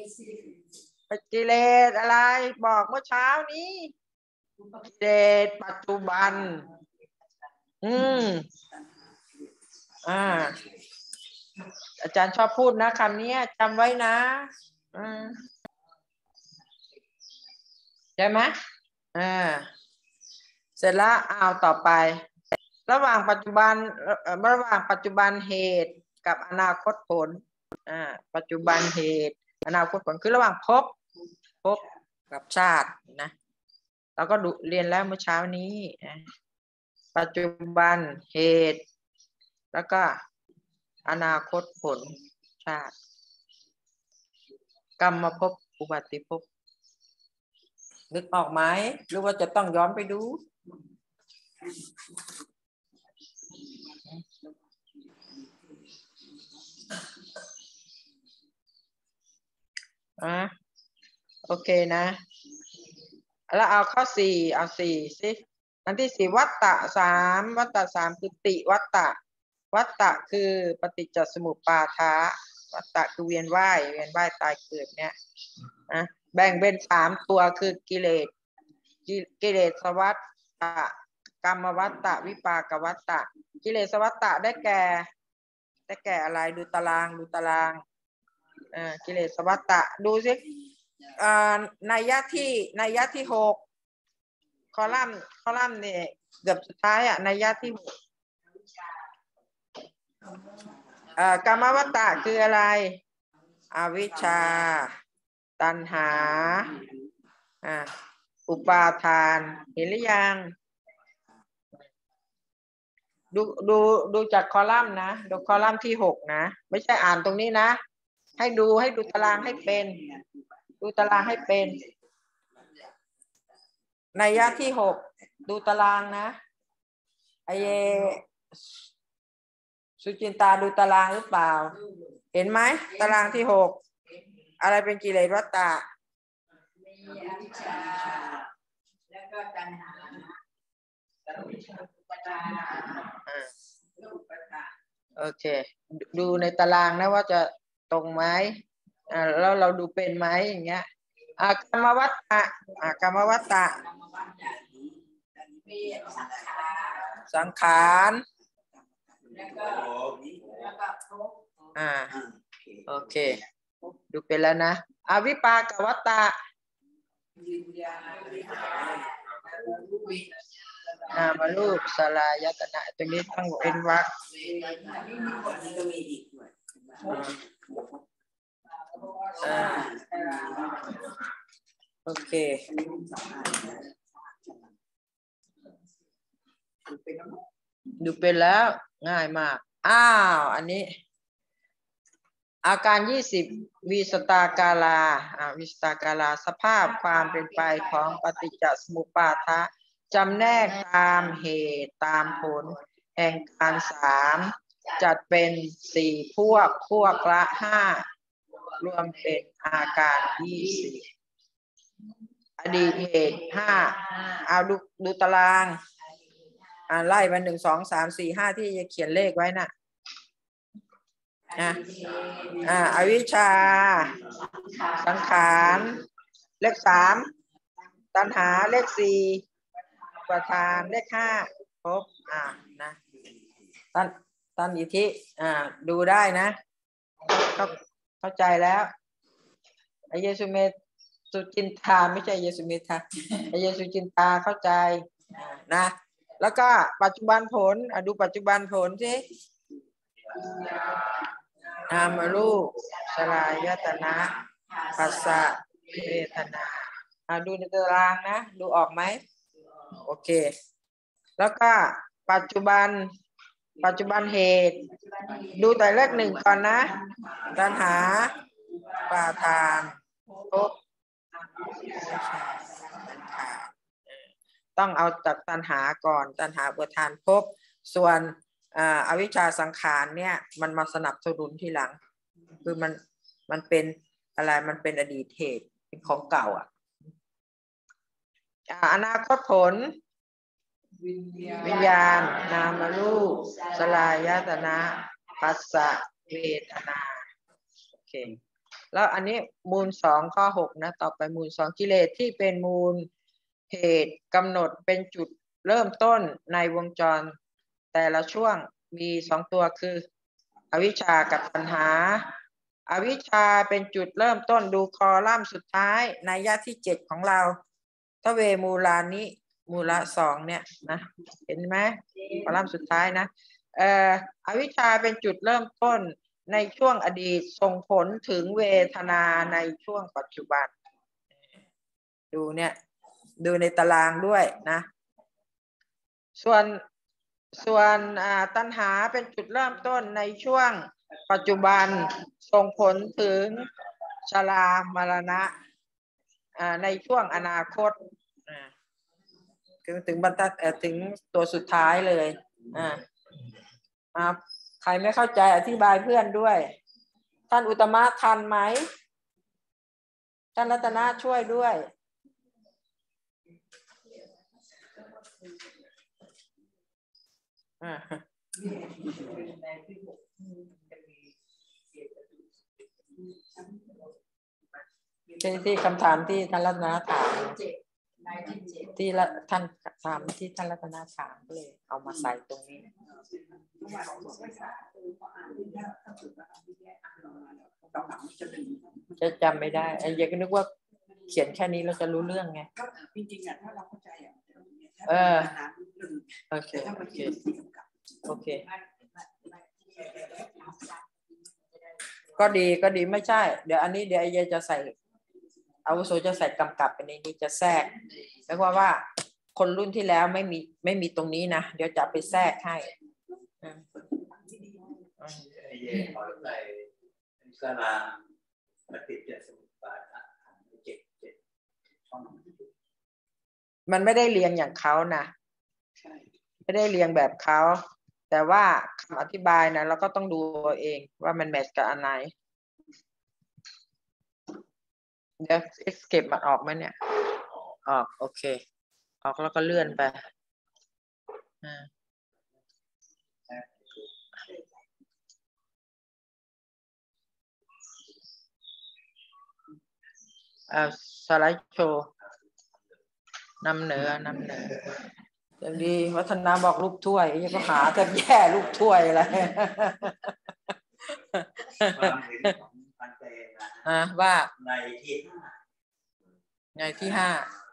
บอกเมื่อเช้านี้กิเลสปัจจุบันอาจารย์ชอบพูดนะคำนี้จำไว้นะใช่ไหมเสร็จแล้วเอาต่อไประหว่างปัจจุบันเหตุกับอนาคตผลปัจจุบันเหตุอนาคตผลคือระหว่างภพกับชาตินะเราก็เรียนแล้วเมื่อเช้านี้ปัจจุบันเหตุแล้วก็อนาคตผลชาติกรรมภพอุบัติภพนึกออกไหมหรือว่าจะต้องย้อนไปดูโอเคนะแล้วเอาข้อ4เอา4สิอันที่4วัตตะ3วัตตะ3คือติวัตตะวัตตะคือปฏิจจสมุปบาทะวัตตะคือเวียนว่ายตายเกิดเนี่ยนะแบ่งเป็น3ตัวคือกิเลสวัตตะกรรมวัตตะวิปากวัตตะกิเลสวัตตะได้แก่อะไรดูตารางกิเลสวัตตะดูสินัยยะที่6คอลัมน์นี่เกือบสุดท้ายนัยยะที่6กรรมวัตตะคืออะไรอวิชชาตัณหาอุปาทานเห็นหรือยังดูจากคอลัมน์นะดูคอลัมน์ที่6นะไม่ใช่อ่านตรงนี้นะให้ดูตารางให้เป็นดูตารางให้เป็นนัยยะที่6ดูตารางนะสุจินตาดูตารางหรือเปล่าเห็นไหมตารางที่6อะไรเป็นกิเลสวัตตะมีอวิชชาแล้วก็ตัณหาโอเคดูในตารางนะว่าจะตรงไหมแล้วเราดูเป็นไหมอย่างเงี้ยกรรมวัตตะสังขารโอเคดูเป็นแล้วนะวิปากวัตตะนามรูปสลายตนะตรงนี้ต้องเป็นวรรคโอเคดูเป็นแล้วง่ายมากอันนี้อาการ20วิสตากาลาสภาพความเป็นไปของปฏิจจสมุปบาทะจำแนกตามเหตุตามผลแห่งการ3จัดเป็น4พวกละ5รวมเป็นอาการ20อดีตเหตุ5เอาดูตารางไล่มา1 2 3 4 5ที่จะเขียนเลขไว้น่ะอวิชชาสังขารเลข3ตัณหาเลข4ประธานเลข5ครบนะตันอิทธิดูได้นะเข้าใจแล้วเยสุเมธสุจินตาไม่ใช่เยสุเมธค่ะเยสุจินตาเข้าใจนะแล้วก็ปัจจุบันผลดูปัจจุบันผลสินามรูปสลายตนะผัสสะเวทนาดูในตารางนะดูออกไหมโอเคแล้วก็ปัจจุบันเหตุดูแต่เลข1ก่อนนะตัณหาปาทานภพต้องเอาจากตัณหาก่อนตัณหาอุปทานภพส่วนอวิชชาสังขารเนี่ยมันมาสนับสนุนทีหลังคือมันเป็นอะไรมันเป็นอดีตเหตุเป็นของเก่าอนาคตผลวิญญาณนามรูปสลายตนะผัสสะเวทนาโอเคแล้วอันนี้มูล2ข้อ6นะต่อไปมูล2กิเลสที่เป็นมูลเหตุกำหนดเป็นจุดเริ่มต้นในวงจรแต่ละช่วงมี2ตัวคืออวิชชากับตัณหาอวิชชาเป็นจุดเริ่มต้นดูคอลัมน์สุดท้ายนัยยะที่7ของเราทเวมูลานิมูล2เนี่ยนะเห็นไหมคอลัมน์สุดท้ายนะอวิชชาเป็นจุดเริ่มต้นในช่วงอดีตส่งผลถึงเวทนาในช่วงปัจจุบันดูเนี่ยดูในตารางด้วยนะส่วนส่วนตัณหาเป็นจุดเริ่มต้นในช่วงปัจจุบันส่งผลถึงชรามรณะในช่วงอนาคตถึงบรรทัดถึงตัวสุดท้ายเลยใครไม่เข้าใจอธิบายเพื่อนด้วยท่านอุตตมะทันไหมท่านรัตนะช่วยด้วยที่คำถามที่ท่านรัตนะถามที่ท่านถามที่ท่านรัตนะถามเลยเอามาใส่ตรงนี้จะจำไม่ได้ไอ้ยังก็นึกว่าเขียนแค่นี้เราจะรู้เรื่องไงจริงๆถ้าเราเข้าใจโอเคโอเคก็ดีไม่ใช่เดี๋ยวอันนี้เดี๋ยวไอ้จะใส่อาวุโสจะใส่กำกับไปในนี้จะแทรกแปลว่าคนรุ่นที่แล้วไม่มีตรงนี้นะเดี๋ยวจะไปแทรกให้สลาปฏิจจสมุปบาทมันไม่ได้เรียงอย่างเขานะไม่ได้เรียงแบบเขาแต่ว่าคำอธิบายนะเราก็ต้องดูเองว่ามันแมทช์กับอันไหนเดี๋ยว escape มันออกไหมเนี่ยออกโอเคออกแล้วก็เลื่อนไปสไลด์โชว์นำเหนืออย่างดีวัฒนาบอกรูปถ้วยยังก็หาแต่แย่รูปถ้วยอะไรว่าในที่ห้า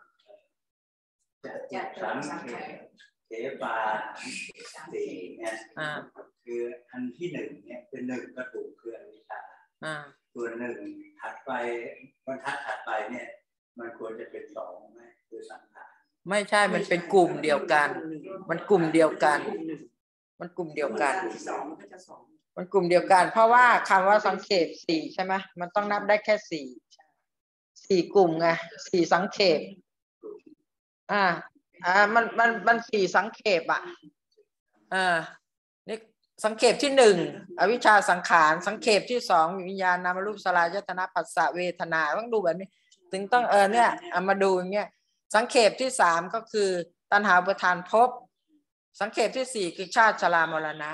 เทปาสี่เนี่ยคืออันที่หนึ่งเนี่ยคือหนึ่งก็ถูกคืออวิชชาส่วนหนึ่งถัดไปบรรทัดถัดไปเนี่ยมันควรจะเป็นสองไหมคือสังขารไม่ใช่มันเป็นกลุ่มเดียวกันมันกลุ่มเดียวกันมันกลุ่มเดียวกันมันกลุ่มเดียวกันเพราะว่าคำว่าสังเขปสี่ใช่ไหมมันต้องนับได้แค่สี่กลุ่มไงสี่สังเขปมันสี่สังเขปนี่สังเขปที่หนึ่งอวิชชาสังขารสังเขปที่สองวิญญาณนามรูปสลายยตนะปัสสะเวทนาต้องดูแบบนี้ถึงต้องเนี่ยมาดูอย่างเงี้ยสังเขปที่สามก็คือตัณหาอุปทานภพสังเขปที่สี่คือชาติชรามรณะ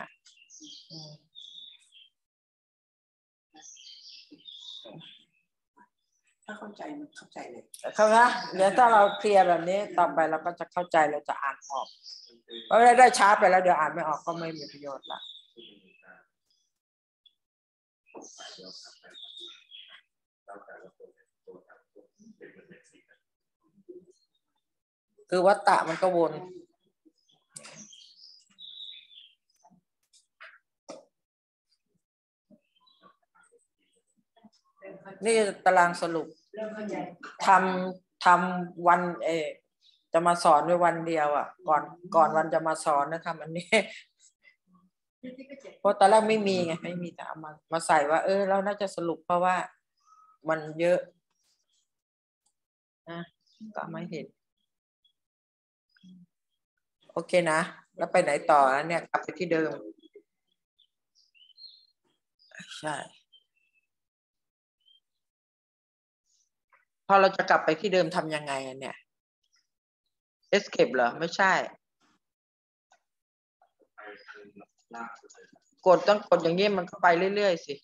ถ้าเข้าใจมันเข้าใจเลยเข้าใจเดี๋ยวถ้าเราเคลียร์แบบนี้ต่อไปเราก็จะเข้าใจเราจะอ่านออกเพราะได้ช้าไปแล้วเดี๋ยวอ่านไม่ออกก็ไม่มีประโยชน์ละคือวัฏฏะมันก็วนนี่ตารางสรุปทำวันจะมาสอนด้วยวันเดียวก่อนวันจะมาสอนนะทำอันนี้เพราะตอนแรกไม่มีไงไม่มีแต่เอามาใส่ว่าเราน่าจะสรุปเพราะว่ามันเยอะนะก็ไม่เห็นโอเคนะแล้วไปไหนต่อแล้วเนี่ยกลับไปที่เดิมใช่พอเราจะกลับไปที่เดิมทำยังไงเนี่ย escape เหรอไม่ใช่ต้องกดอย่างนี้มันก็ไปเรื่อยๆสิ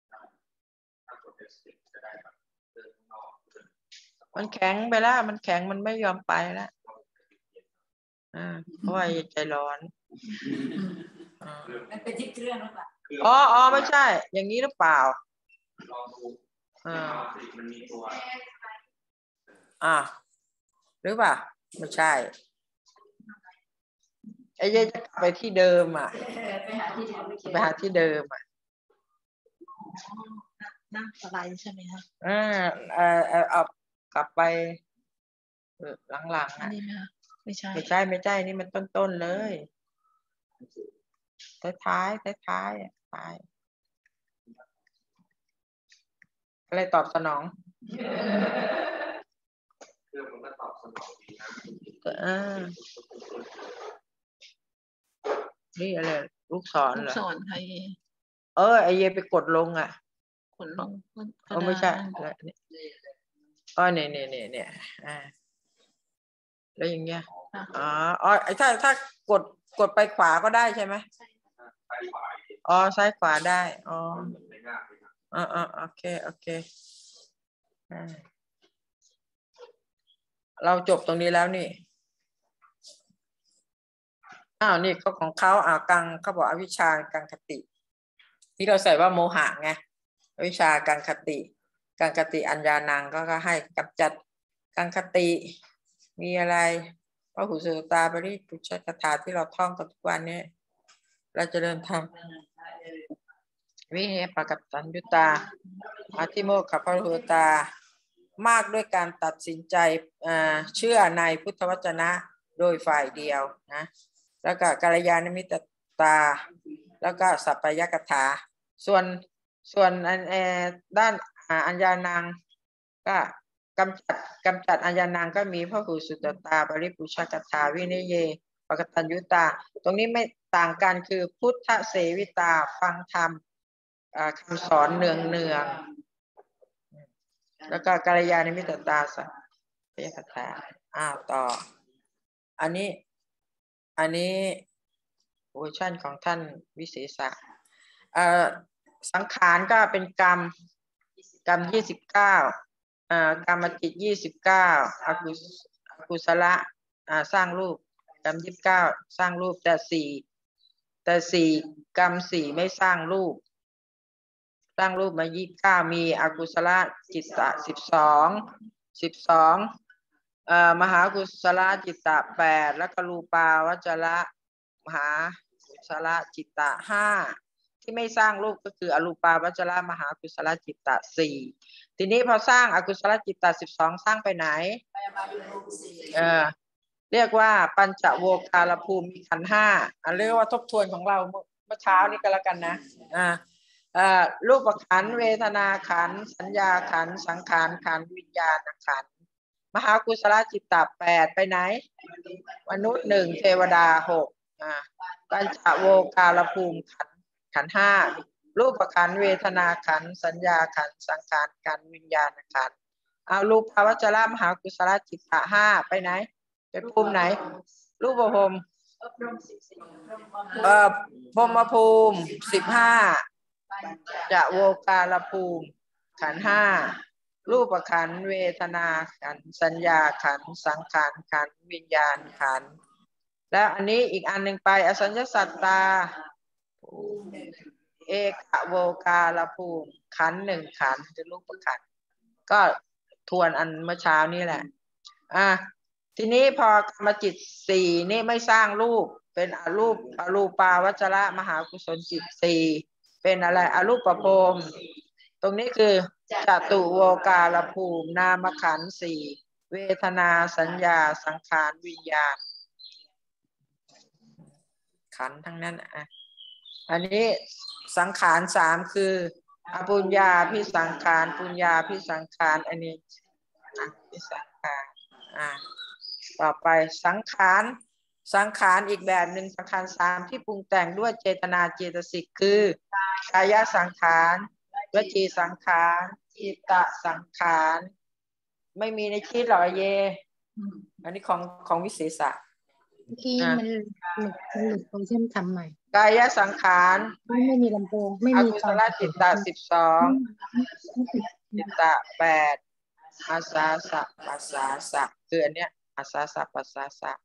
มันแข็งไปแล้วมันแข็งมันไม่ยอมไปแล้วเพราะว่าใจร้อนมันเป็นที่เครื่องหรือเปล่าอ๋อไม่ใช่อย่างนี้หรือเปล่ามันมีตัวหรือเปล่าไม่ใช่ไอ้เจ๊จะไปที่เดิมไปหาที่เดิมนั่งสไลด์ใช่ไหมคะเอากลับไปหลังๆอันนี้ไหมคะไม่ใช่นี่มันต้นๆเลยท้ายอะไรตอบสนองมันก็ตอบสนองดีนะนี่อะไรลูกศรเหรอลูกศรใครไอเยไปกดลงอ่ะกดลงไม่ใช่เนี่ยแล้วอย่างเงี้ยถ้ากดไปขวาก็ได้ใช่ไหมซ้ายขวาได้โอเคเราจบตรงนี้แล้วนี่นี่เขาของเขากังเขาบอกอวิชชากังคติที่เราใส่ว่าโมหะไงอวิชชากังคติอัญญานังก็ให้กำจัดกังคติมีอะไรพหุสุตาปริปุชฌคาถาที่เราท่องกันทุกวันนี้เราจะเดินทางวิเหปกัปตัญญุตาอธิโมขพหุตามากด้วยการตัดสินใจเชื่อในพุทธวจนะโดยฝ่ายเดียวนะแล้วก็กัลยาณมิตรตาแล้วก็สัพพยกถาส่วนด้านอัญญานังก็กำจัดอัญญานังก็มีพหุสุตตาปริปุชฌคถาวินิเยปกตัญญุตาตรงนี้ไม่ต่างกันคือพุทธเสวิตาฟังธรรมคำสอนเนืองแล้วก็กัลยาณมิตรตาสัพพยกถาต่ออันนี้เวอร์ชันของท่านวิเศษะสังขารก็เป็นกรรม29กรรมจิต29อกุศลสร้างรูปกรรม29สร้างรูปแต่4กรรม4ไม่สร้างรูปมา29มีอกุศลจิตตะ12มหากุศลจิตตะ8แล้วก็รูปาวจระมหากุศลจิตตะ5ที่ไม่สร้างรูปก็คืออรูปาวจระมหากุศลจิตตะ4ทีนี้พอสร้างอกุศลจิตตะ12สร้างไปไหนเรียกว่าปัญจโวการภูมิมีขันธ์5เรียกว่าทบทวนของเราเมื่อเช้านี้ก็แล้วกันนะรูปขันธ์เวทนาขันธ์สัญญาขันธ์สังขารขันธ์วิญญาณขันธ์มหากุศลจิตตะ8ไปไหนมนุษย์1เทวดา6ปัญจโวการภูมิขันธ์5รูปขันธ์เวทนาขันธ์สัญญาขันธ์สังขารขันธ์วิญญาณขันธ์รูปาวจระมหากุศลจิตตะ5ไปไหนไปภูมิไหนรูปภูมิพรหมภูมิ15จะโวการภูมิขันธ์5รูปขันธ์เวทนาขันธ์สัญญาขันธ์สังขารขันธ์วิญญาณขันธ์แล้วอันนี้อีกอันหนึ่งไปอสัญญสัตตาเอกโวการภูมิขันธ์1ขันธ์คือรูปขันธ์ก็ทวนอันเมื่อเช้านี่แหละทีนี้พอกรรมจิต4นี่ไม่สร้างรูปเป็นอรูปาวจระมหากุศลจิต4เป็นอะไรอรูปภพตรงนี้คือจตุโวการภูมินามขันธ์4เวทนาสัญญาสังขารวิญญาณขันธ์ทั้งนั้นอันนี้สังขาร3คืออปุญญาภิสังขารปุญญาภิสังขารอันนี้ภิสังขารต่อไปสังขารอีกแบบหนึ่งสังขาร3ที่ปรุงแต่งด้วยเจตนาเจตสิกคือกายสังขารวจีสังขารจิตตสังขารไม่มีในชีตหรอเยอันนี้ของวิเศษะเมื่อกี้มันหลุดตรงเส้นทำใหม่กายสังขารไม่มีลำโพงไม่มีอกุศลจิตตะ12จิตตะ8อาสาสะปัสสาสะคืออันเนี้ยอาสาสะปัสสาสะ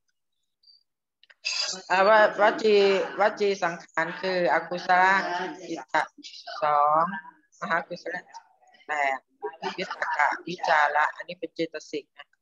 วจีสังขารคืออกุศลจิตตะ2มหากุศล8วิตกะวิจาระอันนี้เป็นเจตสิกนะ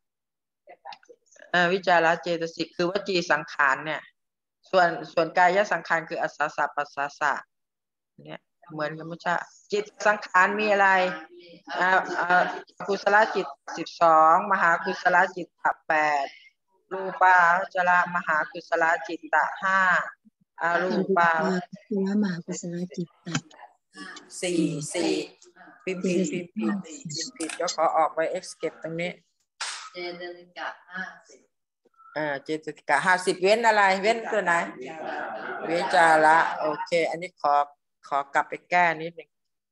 วิจาระเจตสิกคือวจีสังขารเนี่ยส่วนกายสังขารคืออาสาสะปัสสาสะเนี่ยเหมือนกันมั้ยจ๊ะจิตสังขารมีอะไรกุศลจิต12มหากุศลจิตตะ8รูปาวจระมหากุศลจิตตะอารูปากุศลมหากุศลจิตตสี่พิมพ์ผิดเดี๋ยวขอออกไป escape ตรงนี้เจตสิกะ50 เจตสิกะ50เว้นอะไรเว้นตัวไหนวิจาระโอเคอันนี้ขอกลับไปแก้นิดนึง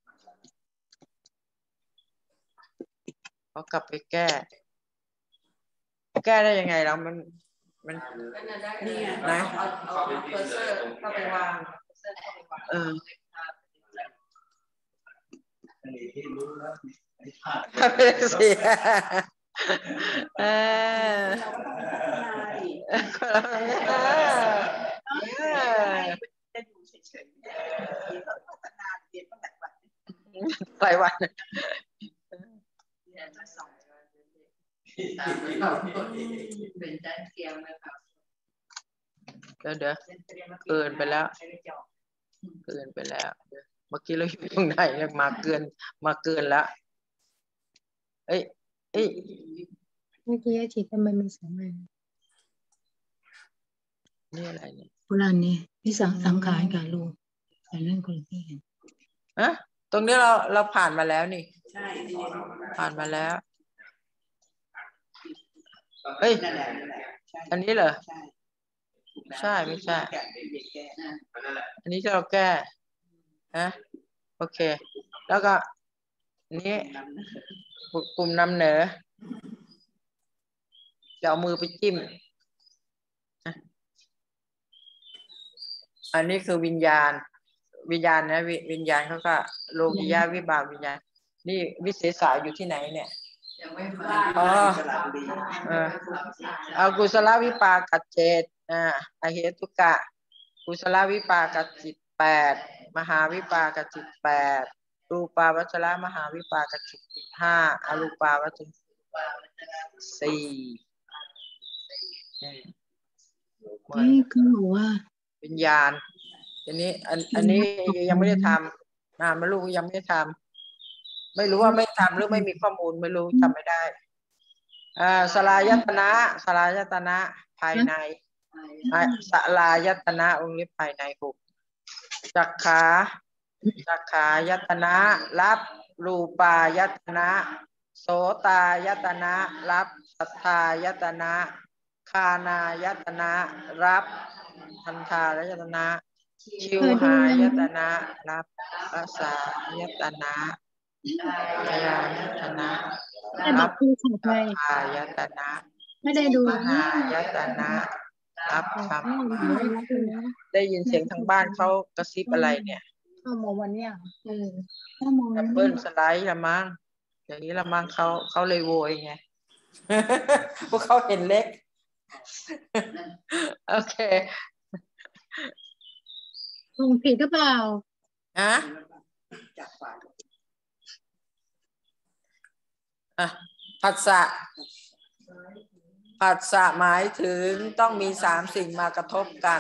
ขอกลับไปแก้ได้ยังไงเรามันนะเอาเคอร์เซอร์เข้าไปวางที่รู้แล้วสิหลายวันเป็นจานเทียมนะครับเดี๋ยวเกินไปแล้วเมื่อกี้เราอยู่ตรงไหนเนี่ยมาเกินแล้วเมื่อกี้อาทิตย์ทำไมมันสองอันนี่อะไรเนี่ยโบราณนี่พิสังขารกับรูปแต่เรื่องคนที่กันตรงนี้เราผ่านมาแล้วนี่ใช่ผ่านมาแล้วอันนี้เหรอใช่ไม่ใช่อันนี้ที่เราแก้โอเคแล้วก็นี้ปุ่มนำเหนอจะเอามือไปจิ้มอันนี้คือวิญญาณนะวิญญาณเขาก็โลกิยะวิบากวิญญาณนี่วิเศษสายอยู่ที่ไหนเนี่ยยังไม่มาเอากุศลวิปากเจตอเหตุกะกุศลวิปากจิต8มหาวิปากจิต8รูปาวัชระมหาวิปากจิต5อรูปาวัชระ4 นี่คือว่าวิญญาณอันนี้ยังไม่ได้ทำไม่รู้ยังไม่ได้ทำไม่รู้ว่าไม่ทำหรือไม่มีข้อมูลไม่รู้จำไม่ได้สลายตนะภายในสลายตนะองค์นี้ภายใน6จักขายตนะรับรูปายตนะโสตายตนะรับสัทธายตนะคานายตนะรับทันทายตนะชิวหายตนะรับรสายตนะกายตนะรับอายตนะไม่ได้ดูหายตนะรับคำได้ยินเสียงทางบ้านเขากระซิบอะไรเนี่ยข้อมูลวันนี้แอปเปิลสไลด์ละมั้งอย่างนี้ละมั้งเขาเลยโวยไงพวกเขาเห็นเล็กโอเคลงผิดหรือเปล่าผัสสะหมายถึงต้องมี3สิ่งมากระทบกัน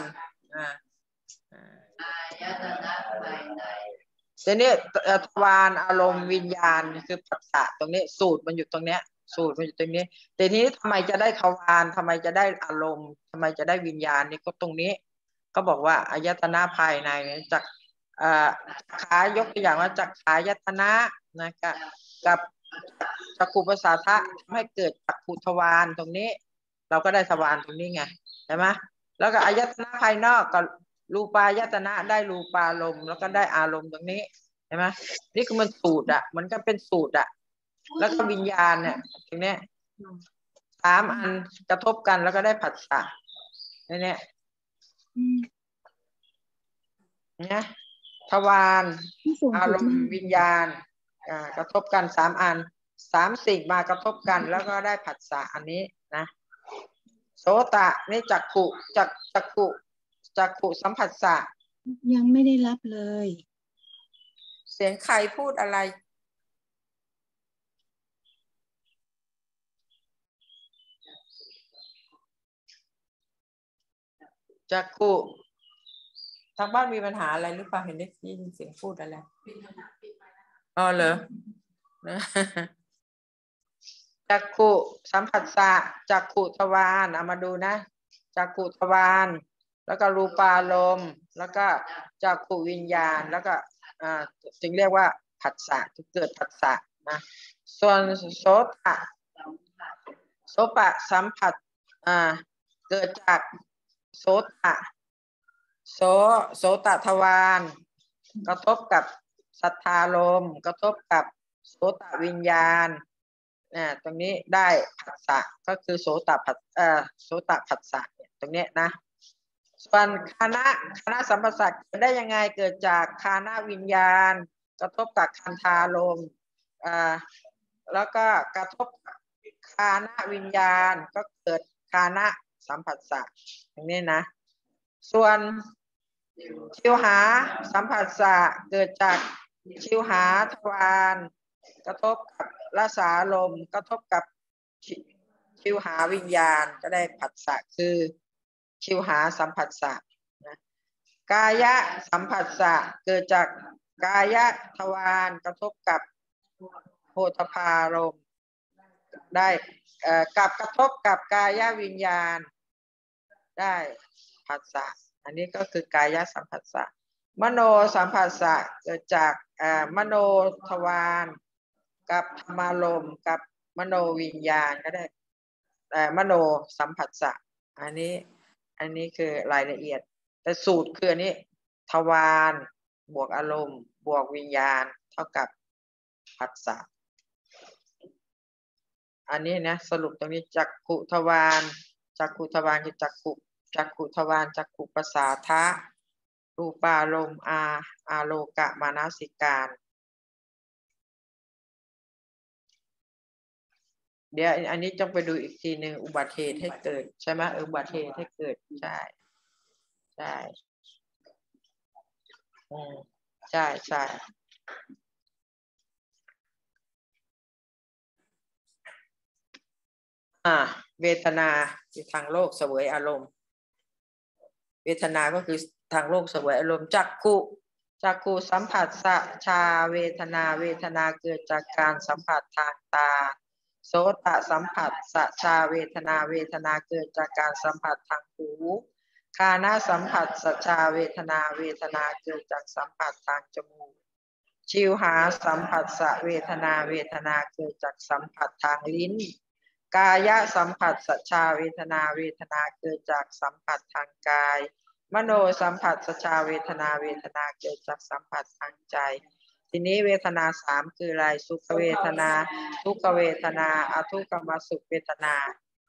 ทีนี้ทวารอารมณ์วิญญาณคือผัสสะตรงนี้สูตรมันอยู่ตรงนี้แต่ทีนี้ทำไมจะได้ทวารทำไมจะได้อารมณ์ทำไมจะได้วิญญาณนี่ก็ตรงนี้ก็บอกว่าอายตนะภายในจากขายกตัวอย่างว่าจากขายตนะกับจักขุประสาทะให้เกิดจักขุทวารตรงนี้เราก็ได้ทวารตรงนี้ไงใช่ไหมแล้วก็อายตนะภายนอกกับรูปายตนะได้รูปารมณ์แล้วก็ได้อารมณ์ตรงนี้ใช่ไหมนี่คือมันสูตรมันก็เป็นสูตรแล้วก็วิญญาณเนี่ยตรงนี้3อันกระทบกันแล้วก็ได้ผัสสะเนี่ยทวารอารมณ์วิญญาณกระทบกัน3อัน3สิ่งมากระทบกันแล้วก็ได้ผัสสะอันนี้นะโสตะนี่จักขุสัมผัสสะยังไม่ได้รับเลยเสียงใครพูดอะไรจักขุทางบ้านมีปัญหาอะไรหรือเปล่าเห็นได้ยินเสียงพูดอะไรเหรอจักขุสัมผัสสะจักขุทวารเอามาดูนะจักขุทวารแล้วก็รูปารมณ์แล้วก็จักขุวิญญาณแล้วก็จึงเรียกว่าผัสสะเกิดผัสสะนะส่วนโสตสัมผัสเกิดจากโสตทวารกระทบกับสัทธารมณ์กระทบกับโสตวิญญาณตรงนี้ได้ผัสสะก็คือโสตผัสสะเนี่ยตรงนี้นะส่วนคณะสัมผัสสะเกิดได้ยังไงเกิดจากคณะวิญญาณกระทบกับคันธารมณ์แล้วก็กระทบคณะวิญญาณก็เกิดคณะสัมผัสสะอย่างนี้นะส่วนชิวหาสัมผัสสะเกิดจากชิวหาทวารกระทบกับรสารมณ์กระทบกับชิวหาวิญญาณก็ได้ผัสสะคือชิวหาสัมผัสสะนะกายะสัมผัสสะเกิดจากกายะทวารกระทบกับโผฏฐัารมณ์ได้กับกระทบกับกายวิญญาณได้ผัสสะอันนี้ก็คือกายสัมผัสสะมโนสัมผัสสะเกิดจากมโนทวารกับธรรมารมณ์กับมโนวิญญาณก็ได้มโนสัมผัสสะอันนี้คือรายละเอียดแต่สูตรคืออันนี้ทวารบวกอารมณ์บวกวิญญาณเท่ากับผัสสะอันนี้นะสรุปตรงนี้จักขุทวารคือจักขุทวารจักขุประสาทะรูปารมณ์อาโลกะมานาสิการเดี๋ยวอันนี้ต้องไปดูอีกทีหนึ่งอุบัติเหตุให้เกิดใช่ไหมอุบัติเหตุให้เกิดใช่ใช่เวทนาคือทางโลกเสวยอารมณ์เวทนาก็คือทางโลกเสวยอารมณ์จักขุสัมผัสสะชาเวทนาเกิดจากการสัมผัสทางตาโสตสัมผัสสะชาเวทนาเกิดจากการสัมผัสทางหูคานะสัมผัสสะชาเวทนาเกิดจากสัมผัสทางจมูกชิวหาสัมผัสสะเวทนาเกิดจากสัมผัสทางลิ้นกายสัมผัสสะชาเวทนาเกิดจากสัมผัสทางกายมโนสัมผัสสะชาเวทนาเกิดจากสัมผัสทางใจทีนี้เวทนา3คืออะไรสุขเวทนาทุกขเวทนาอทุกขมสุขเวทนา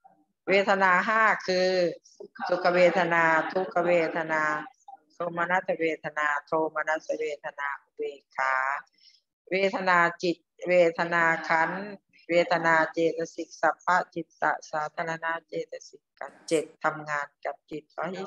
5คือสุขเวทนาทุกขเวทนาโทมนัสเวทนาโทมนัสเวทนาอุเบกขาเวทนาจิตเวทนาขันธ์เวทนาเจตสิกสัพพะจิตตสาธารณเจตสิกกับ7ทำงานกับจิต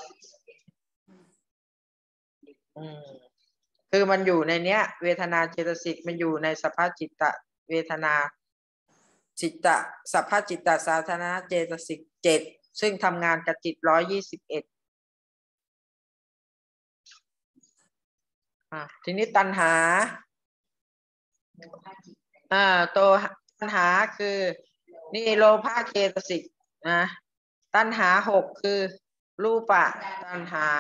คือมันอยู่ในเนี้ยเวทนาเจตสิกมันอยู่ในสัพพะจิตตเวทนาจิตตสัพพะจิตตสาธารณเจตสิก7ซึ่งทำงานกับจิต121ทีนี้ตัณหาตัวตัณหาคือนี่โลภะเจตสิกนะตัณหา6คือรูปะตัณหา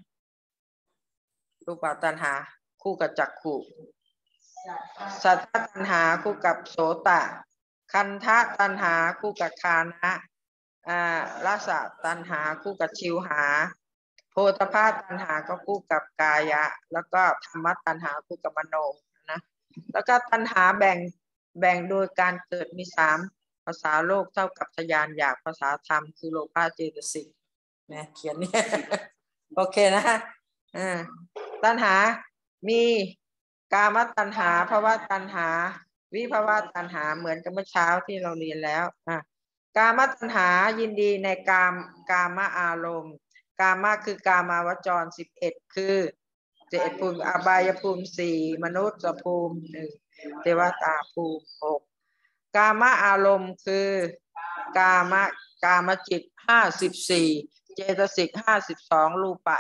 คู่กับจักขุสัทธตัณหาคู่กับโสตะคันธตัณหาคู่กับคานะรสตัณหาคู่กับชิวหาโพธพาตัณหาก็คู่กับกายะแล้วก็ธรรมตัณหาคู่กับมโนนะแล้วก็ตัณหาแบ่งโดยการเกิดมี3ภาษาโลกเท่ากับทยานอยากภาษาธรรมคือโลภะเจตสิกนะเขียนเนี่ยโอเคนะตัณหามีกามตัณหาภวตัณหาวิภวตัณหาเหมือนกับเมื่อเช้าที่เราเรียนแล้วกามตัณหายินดีในกามอารมณ์กามคือกามาวจร11คือ7ภูมิอบายภูมิ4มนุษย์ภูมิ1เทวตาภูมิ6กามอารมณ์คือกามจิต54เจตสิก52รูปะ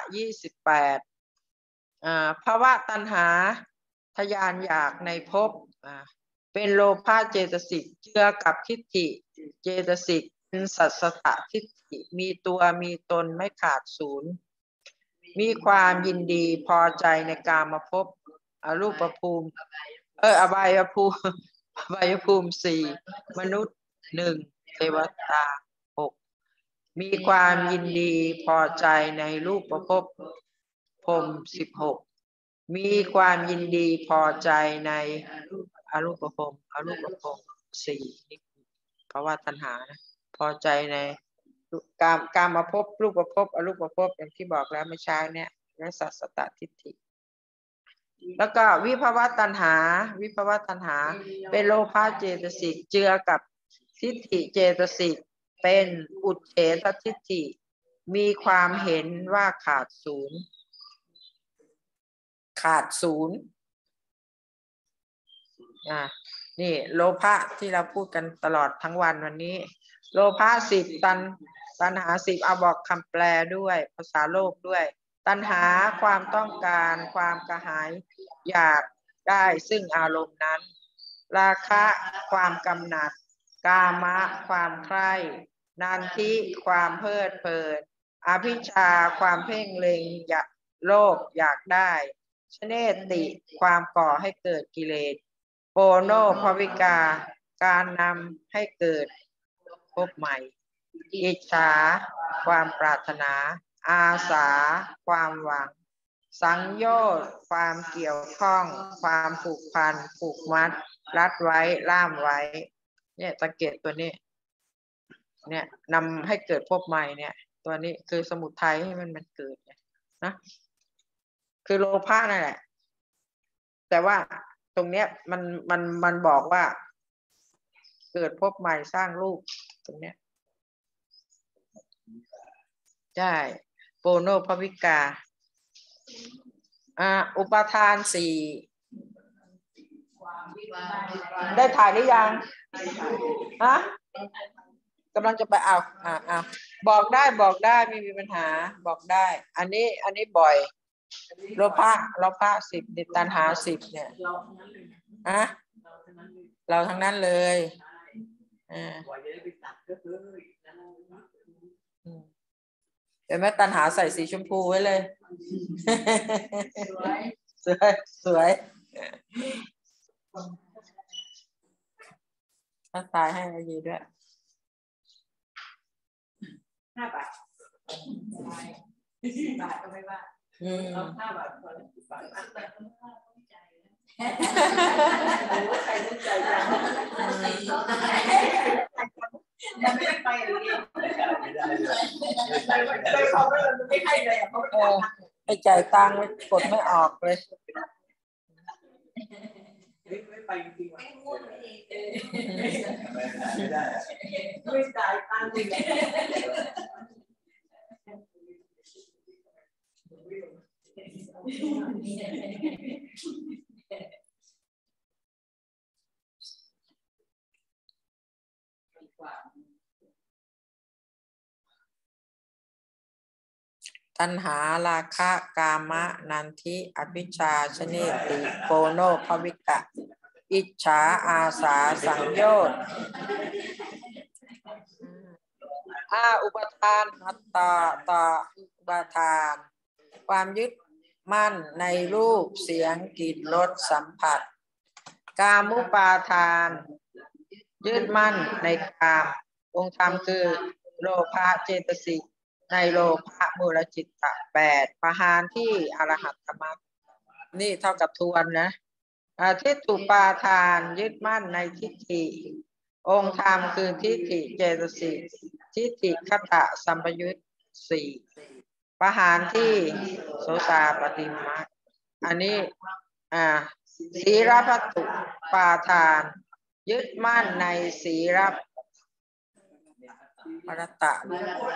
28ภวตัณหาทยานอยากในภพเป็นโลภะเจตสิกเจือกับทิฏฐิเจตสิกเป็นสัสสตทิฏฐิมีตัวมีตนไม่ขาดศูนย์มีความยินดีพอใจในกามภพอรูปภูมิอบายภูมิอบายภูมิ4มนุษย์1เทวดา6มีความยินดีพอใจในรูปภพพรหม16มีความยินดีพอใจในอรูปภพ4นี่เพราะว่าตัณหานะพอใจในกามภพรูปภพอรูปภพอย่างที่บอกแล้วเมื่อเช้าเนี่ยและสัสสตทิฏฐิแล้วก็วิภวตัณหาเป็นโลภะเจตสิกเจือกับทิฏฐิเจตสิกเป็นอุเฉททิฏฐิมีความเห็นว่าขาดศูนย์นี่โลภะที่เราพูดกันตลอดทั้งวันวันนี้โลภะ10ตัณหา10เอาบอกคำแปลด้วยภาษาโลกด้วยตัณหาความต้องการความกระหายอยากได้ซึ่งอารมณ์นั้นราคะความกำหนัดกามะความใคร่นันทิความเพลิดเพลินอภิชาความเพ่งเล็งอยากโลภอยากได้ชเนติความก่อให้เกิดกิเลสโปโนภวิกาการนำให้เกิดพบใหม่อิจฉาความปรารถนาอาสาความหวังสังโยชน์ความเกี่ยวข้องความผูกพันผูกมัดรัดไว้ล่ามไว้เนี่ยสังเกตตัวนี้เนี่ยนำให้เกิดพบใหม่เนี่ยตัวนี้คือสมุทัยให้มันเกิดนะคือโลภะนั่นแหละแต่ว่าตรงเนี้ยมันบอกว่าเกิดพบใหม่สร้างรูปตรงเนี้ยใช่โปโนภวิกาอุปทาน4ได้ถ่ายหรือยังกำลังจะไปเอาบอกได้ไม่มีปัญหาบอกได้อันนี้บ่อยโลภะ10ตัณหา10เนี่ยเราทั้งนั้นเลยเดี๋ยวแม่ตัณหาใส่สีชมพูไว้เลยสวยถ้าตายให้อายีด้วย 5 บาท10 บาทก็ไม่ว่าเอา5 บาทพอแล้ว10 บาทใครต้องใจจังมันไม่ไปเลยไปเขาไม่ให้เลยเขาไปจ่ายตังค์กดไม่ออกเลยไม่ไปจริงๆไม่ง่วงเลยไม่จ่ายตังค์จริงตัณหาราคะกามะนันทิอภิชาชเนติโปโนภวิกะอิจฉาอาสาสังโยชน์อุปทานอัตตาอุปทานความยึดมั่นในรูปเสียงกลิ่นรสสัมผัสกามุปาทานยึดมั่นในกามองค์ธรรมคือโลภะเจตสิกในโลภะมูลจิตตะ8ประหารที่อรหัตตมรรคนี่เท่ากับทวนนะทิฏฐุปาทานยึดมั่นในทิฏฐิองค์ธรรมคือทิฏฐิเจตสิกทิฏฐิคตะสัมปยุต4ประหารที่โสตาปฏิมรรคอันนี้ศีลพัตตุปาทานยึดมั่นในศีลปรตะ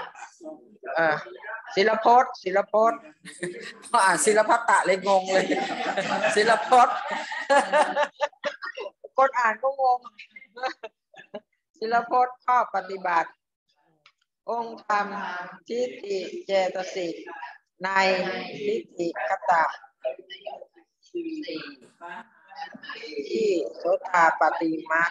ศิลพจน์พออ่านศิลปตะเลยงงเลยศิลพจน์คนอ่านก็งงศิลพจน์ข้อปฏิบัติองค์ธรรมทิฏฐิเจตสิกในทิฏฐิคตะที่โสตาปฏิมรรค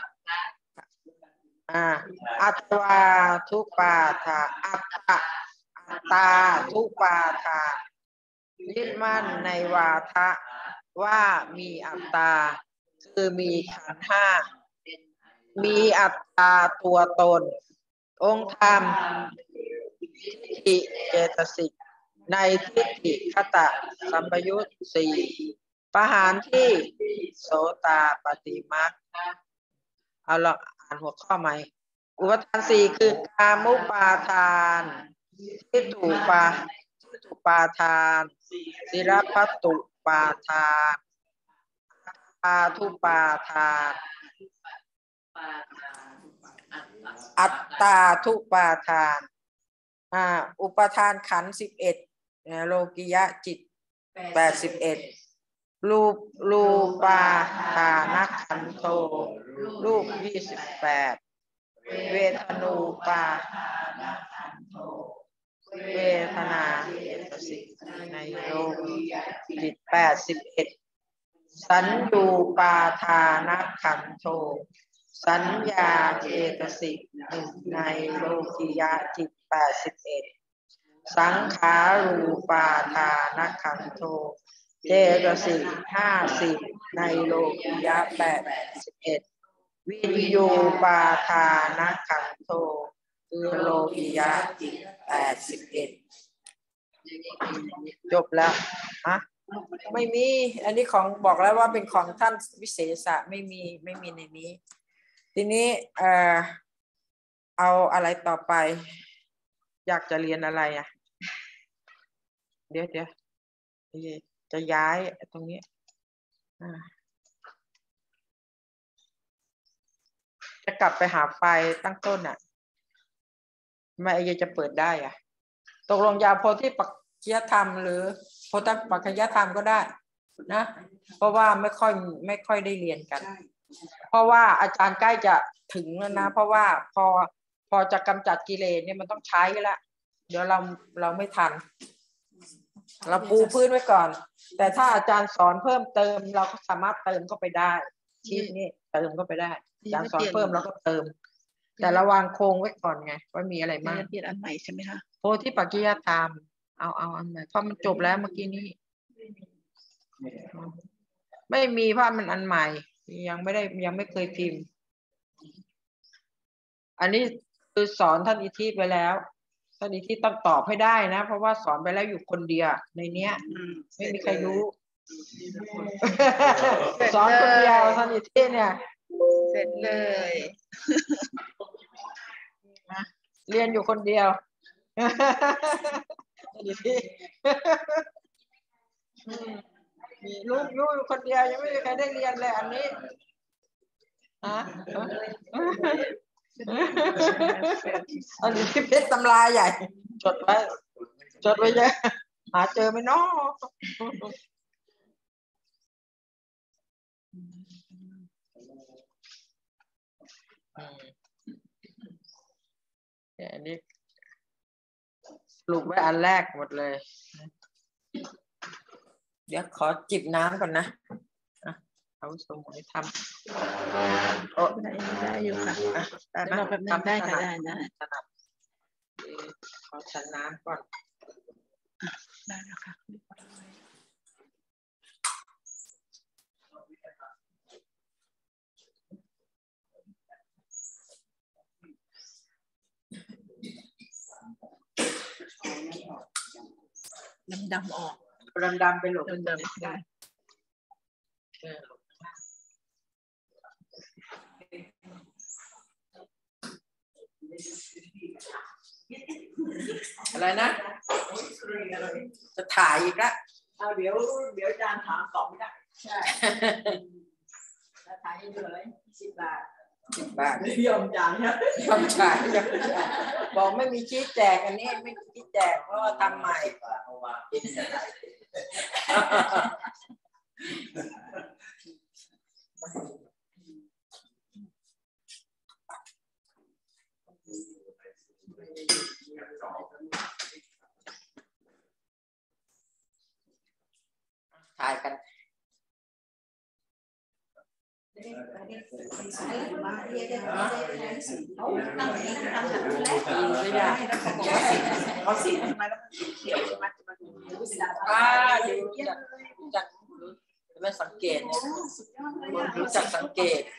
อัตวาทุปาทาอัตตาทุปาทายึดมั่นในวาทะว่ามีอัตตาคือมีขันธ์ห้ามีอัตตาตัวตนองค์ธรรมทิฏฐิเจตสิกในทิฏฐิคตสัมปยุตสี่ประหารที่โสตาปฏิมัคเอาละอ่านหัวข้อใหม่อุปทานสี่คือกามุปาทานทิฏฐุปาทานศิรพัตตุปาทานอาทุปาทานอัตตาทุปาทานอุปทานขันธ์11โลกิยะจิต81รูปาทานขันโธรูป28เวทนูปาเวทนาเจตสิกในโลกิยะจิต81สัญญูปาทานขันโธสัญญาเจตสิกในโลกิยะจิต81สังขารูปาทานขันโธเจตสิก50ในโลกิยะ81วิญญูปาทานขันโธคือโลกิยะจิต81จบแล้วไม่มีอันนี้ของบอกแล้วว่าเป็นของท่านวิเศษะไม่มีในนี้ทีนี้เอาอะไรต่อไปอยากจะเรียนอะไรเดี๋ยวจะย้ายตรงนี้จะกลับไปหาไฟตั้งต้นไม่จะเปิดได้ตกลงยาโพธิปัจจยธรรมหรือโพธิปัจจยธรรมก็ได้นะเพราะว่าไม่ค่อยได้เรียนกันเพราะว่าอาจารย์ใกล้จะถึงแล้วนะเพราะว่าพอจะกำจัดกิเลสเนี่ยมันต้องใช้กันละเดี๋ยวเราไม่ทันเราปูพื้นไว้ก่อนแต่ถ้าอาจารย์สอนเพิ่มเติมเราก็สามารถเติมเข้าไปได้ชีทนี้เติมเข้าไปได้อาจารย์สอนเพิ่มเราก็เติมแต่ระวางโครงไว้ก่อนไงว่ามีอะไรบ้างเปลี่ยนอันใหม่ใช่ไหมคะโพธิปัจจยธรรมเอาอันใหม่เพราะมันจบแล้วเมื่อกี้นี้ไม่มีเพราะมันอันใหม่ยังไม่เคยพิมพ์อันนี้คือสอนท่านอิทธิไปแล้วท่านอิทธิต้องตอบให้ได้นะเพราะว่าสอนไปแล้วอยู่คนเดียวในเนี้ยไม่มีใครรู้สอนคนเดียวท่านอิทธิเนี่ยเสร็จเลยเรียนอยู่คนเดียวท่านอิทธิมีรู้อยู่คนเดียวยังไม่มีใครได้เรียนเลยอันนี้อันนี้ที่เพชรตำราใหญ่จดไว้เยอะหาเจอไหมน้ออันนี้สรุปไว้อันแรกหมดเลยเดี๋ยวขอจิบน้ำก่อนนะเอาสมุนทำได้อยู่ค่ะเราแบบนั้นได้ค่ะได้ขอฉันน้ำก่อนได้แล้วค่ะดำออกดำไปหลบดำได้อะไรนะจะถ่ายอีกละเดี๋ยวอาจารย์ถามตอบไม่ได้ใช่ถ่ายให้เลย10 บาทไม่ยอมจ่ายนะยอมจ่ายบอกไม่มีชี้แจกอันนี้ไม่มีชี้แจกเพราะว่าทำใหม่ถ่ายกันเขาสีทำไมแล้วมันสีเขียวใช่ไหมมันรู้จักไม่สังเกตเนี่ยรู้จักสังเกต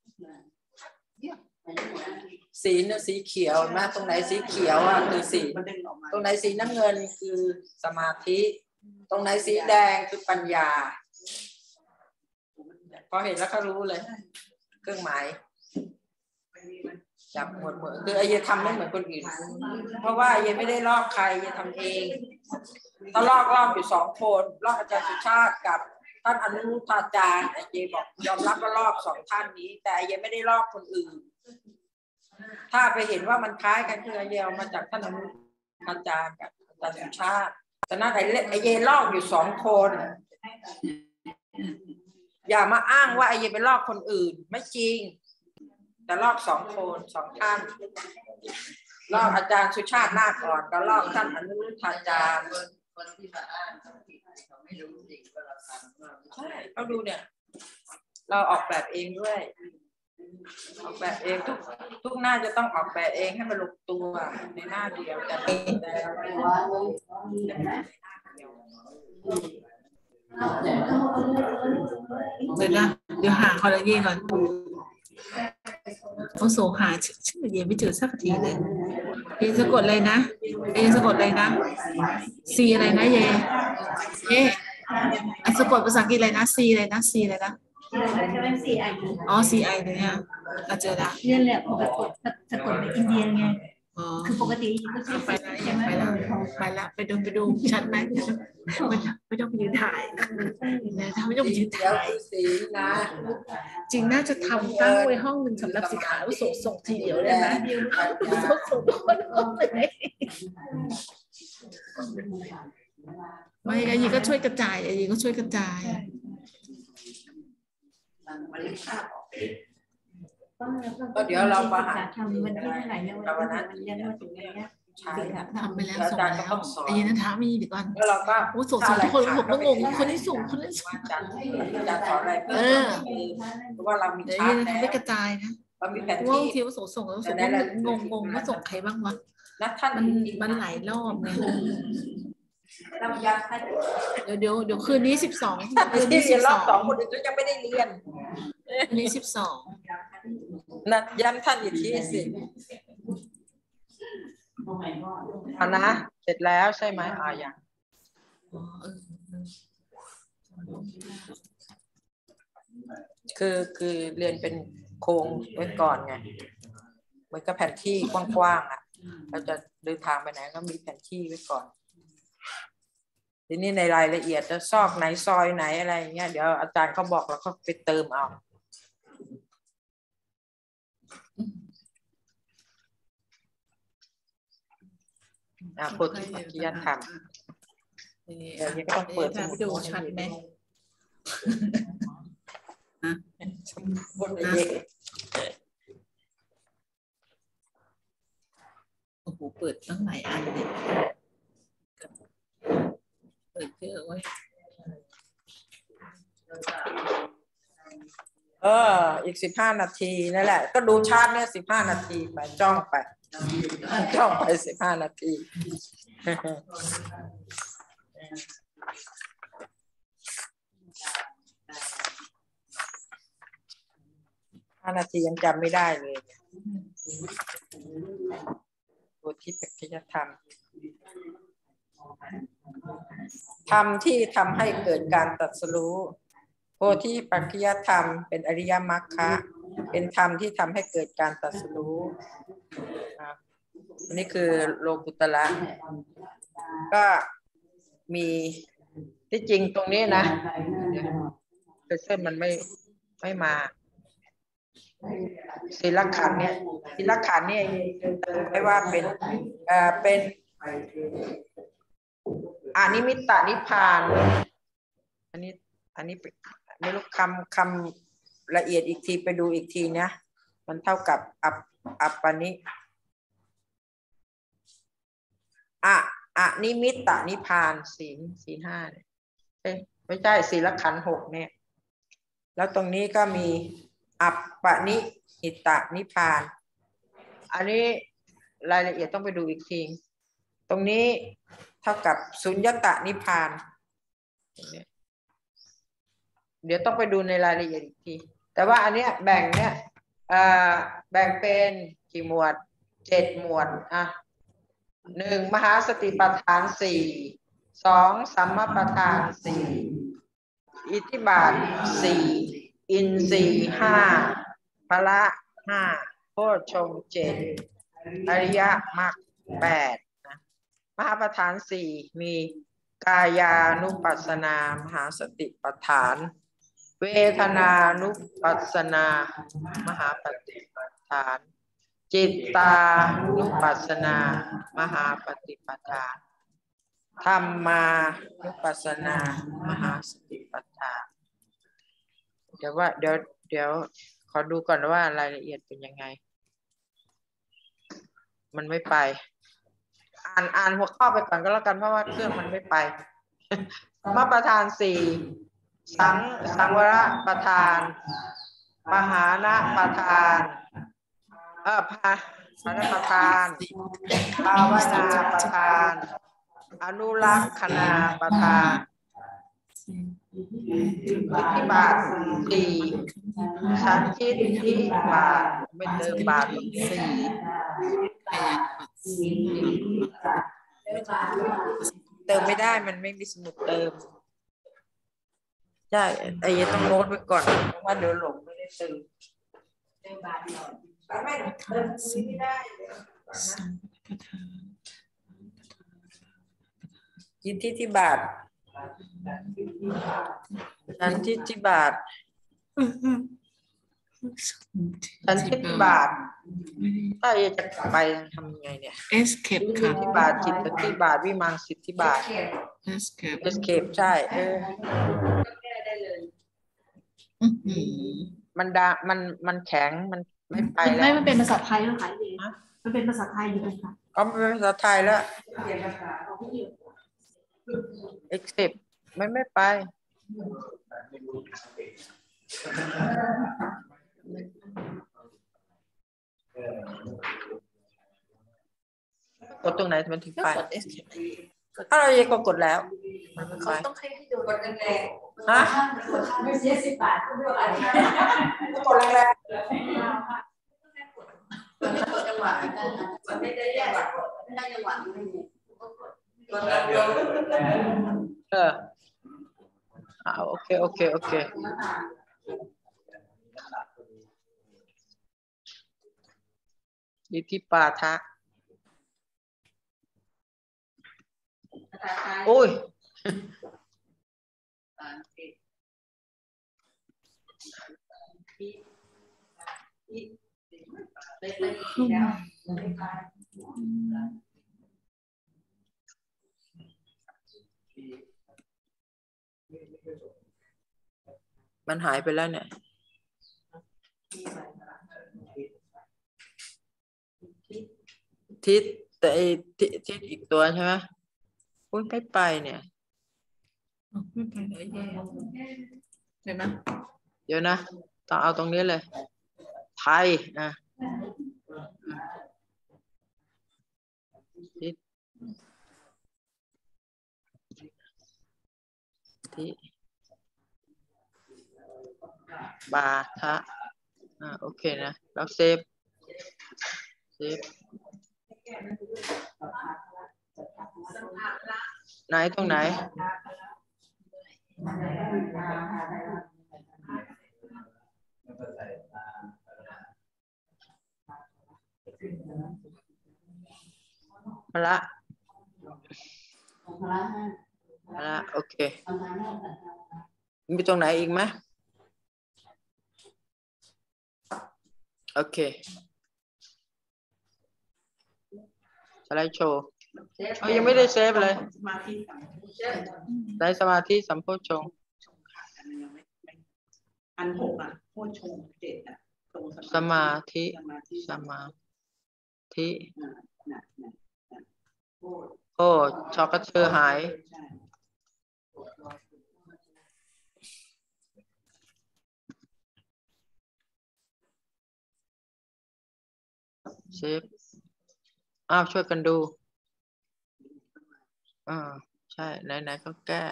สีเนี่ยสีเขียวนะตรงไหนสีเขียวอ่ะคือสีตรงไหนสีน้ำเงินคือสมาธิตรงไหนสีแดงคือปัญญาพอเห็นแล้วก็รู้เลยเครื่องหมายจับหมดคือไอ้เยทำไม่เหมือนคนอื่นเพราะว่าเยไม่ได้ลอกใครเยทำเองถ้าลอกอยู่2 คนลอกอาจารย์สุชาติกับท่านอนุรุทธาจารย์ไอ้เยบอกยอมรับว่าลอก2 ท่านนี้แต่เยไม่ได้ลอกคนอื่นถ้าไปเห็นว่ามันคล้ายกันคือไอ้เยเอามาจากท่านอนุรุทธาจารย์กับอาจารย์สุชาติแต่นั่นไอ้เยลอกอยู่2 คนอย่ามาอ้างว่าไอ้เยไปลอกคนอื่นไม่จริงแต่ลอก2 คน2 ท่านลอกอาจารย์สุชาตินาคก่อนก็ลอกท่านอนุรุทธาจารย์คนที่มาอ้างเขาไม่รู้จริงว่าเราทำใช่เราดูเนี่ยเราออกแบบเองด้วยออกแบบเองทุกหน้าจะต้องออกแบบเองให้มันลงตัวในหน้าเดียวแต่เดี๋ยวหาคอลลาเจนก่อนโอโซหาชื่อเย็นไม่เจอสักทีเลยเย็นสะกดอะไรนะเย็นสะกดอะไรนะซีอะไรนะเย่สะกดภาษาอังกฤษอะไรนะซีอะไรนะซีอะไรนะอ๋อซีไอเลยฮะเจอละนี่แหละปกติสะกดแบบอินเดียไงคือปกติก็ใช้ไปแล้วไปดูชัดไหมไม่ต้องไปยืนถ่ายนะถ้าไม่ต้องยืนถ่ายจริงน่าจะทำตั้งไว้ห้องหนึ่งสำหรับสิขาแล้วส่งทีเดียวได้ไหมส่งคนห้องเลยไม่ไอ้ยีก็ช่วยกระจายไอ้ยีก็ช่วยกระจายก็เดี๋ยวเราประหารทำวันที่เท่าไหร่เนี่ยวันยังมาถึงนี้ใช่ทำไปแล้วส่งแล้วไอ้ยันถามมีดีก่อนโอ้ส่งทุกคนผมก็งงคนที่ส่งคนที่ส่งจะสอนอะไรเพราะว่าเรามีชาร์จแล้วไม่กระจายนะเรามีแผนที่ที่ว่าส่งแล้วงงว่าส่งใครบ้างวะมันหลายรอบไงเดี๋ยวคืนนี้12คืนนี้รอบ2คนอื่นก็ยังไม่ได้เรียนคืนนี้12 นะย้ำท่านอีกทีสินะเสร็จแล้วใช่ไหมอย่างคือเรียนเป็นโครงไว้ก่อนไงเหมือนกับแผนที่กว้างๆอ่ะเราจะเดินทางไปไหนก็มีแผนที่ไว้ก่อนทีนี้ในรายละเอียดจะซอกไหนซอยไหนอะไรเงี้ยเดี๋ยวอาจารย์เขาบอกแล้วก็ไปเติมเอาโพธิปัจจยธรรมเดี๋ยวยังต้องเปิดไปดูชัดไหมโอ้โหเปิดตั้งหลายอันเลยเปิดเยอะไว้อีก15 นาทีนั่นแหละก็ดูชาร์ตเนี่ย15 นาทีไปจ้องไป15 นาที5 นาทียังจำไม่ได้เลยโพธิปัจจยธรรมธรรมที่ทำให้เกิดการตรัสรู้โพธิปัจจยธรรมเป็นอริยมรรคเป็นธรรมที่ทำให้เกิดการตรัสรู้อันนี้คือโลกุตระก็มีที่จริงตรงนี้นะเส้นมันไม่มาศีลขันธ์เนี่ยศีลขันธ์เนี่ยไม่ว่าเป็นอนิมิตตนิพพานอันนี้ไม่รู้คำละเอียดอีกทีไปดูอีกทีนะมันเท่ากับอัปปนิอนิมิตตนิพพานศีล5เนี่ยไม่ใช่ศีลขันธ์6เนี่ยแล้วตรงนี้ก็มีอัปปนิหิตตนิพพานอันนี้รายละเอียดต้องไปดูอีกทีตรงนี้เท่ากับสุญญตานิพพานเดี๋ยวต้องไปดูในรายละเอียดอีกทีแต่ว่าอันเนี้ยแบ่งเป็นกี่หมวด7 หมวด1มหาสติปัฏฐาน4 2สัมมาปัฏฐาน4อิทธิบาท4อินทรีย์5พละ5โพชฌงค์7อริยมรรค8นะมหาปัฏฐาน4มีกายานุปัสสนามหาสติปัฏฐานเวทนานุปัสสนามหาปฏิปทานจิตตานุปัสสนามหาปฏิปทานธรรมานุปัสสนามหาสติปัฏฐานเดี๋ยวขอดูก่อนว่ารายละเอียดเป็นยังไงมันไม่ไปอ่านหัวข้อไปก่อนก็แล้วกันเพราะว่าเครื่องมันไม่ไปมาประธาน4สังวรประธานปหานะประธานภาประธานภาวนาประธานอนุรักษณาประธานอิทธิบาท4สันทิฏฐิบาทไม่เติมบาทเติมไม่ได้มันไม่มีสมุดเติมใช่ไอ้ยังต้องโน้ตไว้ก่อนเพราะว่าเดี๋ยวหลงไม่ได้เติมไม่เติมไม่ได้อิทธิบาทสันทิฏฐิบาทสันทิฏฐิบาทถ้าจะไปทำยังไงเนี่ย escape ค่ะทิฏฐิบาทจิตติบาทวิมังสิทธิบาท escape ใช่มันแข็งมันไม่ไปแล้วไม่มันเป็นภาษาไทยแล้วค่ะมันเป็นภาษาไทยอยู่เลยค่ะมันเป็นภาษาไทยแล้ว escape ไม่ไปกดตรงไหนมันถึงไปถ้าเราเองก็กดแล้วมันไม่ไปต้องให้ดูกดแรงฮะไม่เสีย10 บาทก็ไม่อะไรกดแรงกดจังหวะมันไม่ได้จังหวะไม่ได้จังหวะไม่มีโอเคอิทธิปาทะโอ้ยมันหายไปแล้วเนี่ยทิศแต่ไอ้ทิศอีกตัวใช่ไหมคุณไม่ไปเนี่ยไม่ไปเลยเห็นไหมเดี๋ยวนะต้องเอาตรงนี้เลยไทยนะทิศบาทะโอเคนะเราเซฟไหนตรงไหนพละโอเคมีตรงไหนอีกไหมโอเคสไลด์โชว์ยังไม่ได้เซฟเลยได้สมาธิสัมโพชฌงค์อัน 6อ่ะโพชฌงค์7อ่ะสมาธิโอ้ช็อกกระเชอหายเซฟช่วยกันดูใช่ไหนๆก็แก้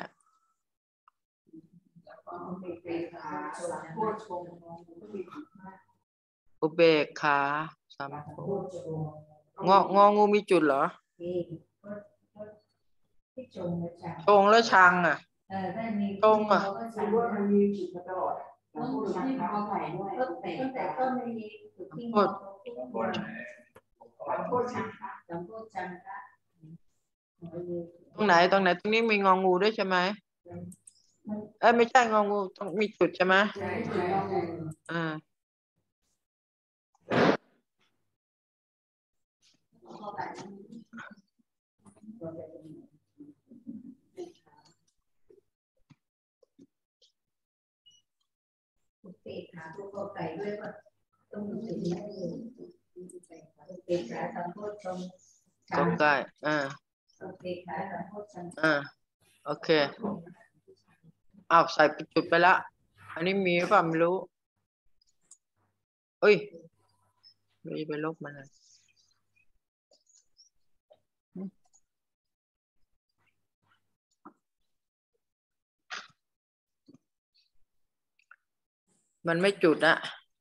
อุเบกขาสัมโพชงองูมีจุดเหรอชงแล้วชังอ่ะชงอ่ะมันมีจุดมาตลอดตั้งแต่ต้นไม่มีจุดที่งอตรงไหนตรงนี้มีงองูด้วยใช่ไหมไม่ใช่งองูต้องมีจุดใช่ไหมเตะขาตัวก็ไก่ด้วยว่าต้องมีสิ่งนี้เตะขาสัมโพชงก็ใกล้เตะขาสัมโพชงโอเคใส่จุดไปละอันนี้มีหรือเปล่าไม่รู้ไม่ไปลบมันเลยมันไม่จุดอะ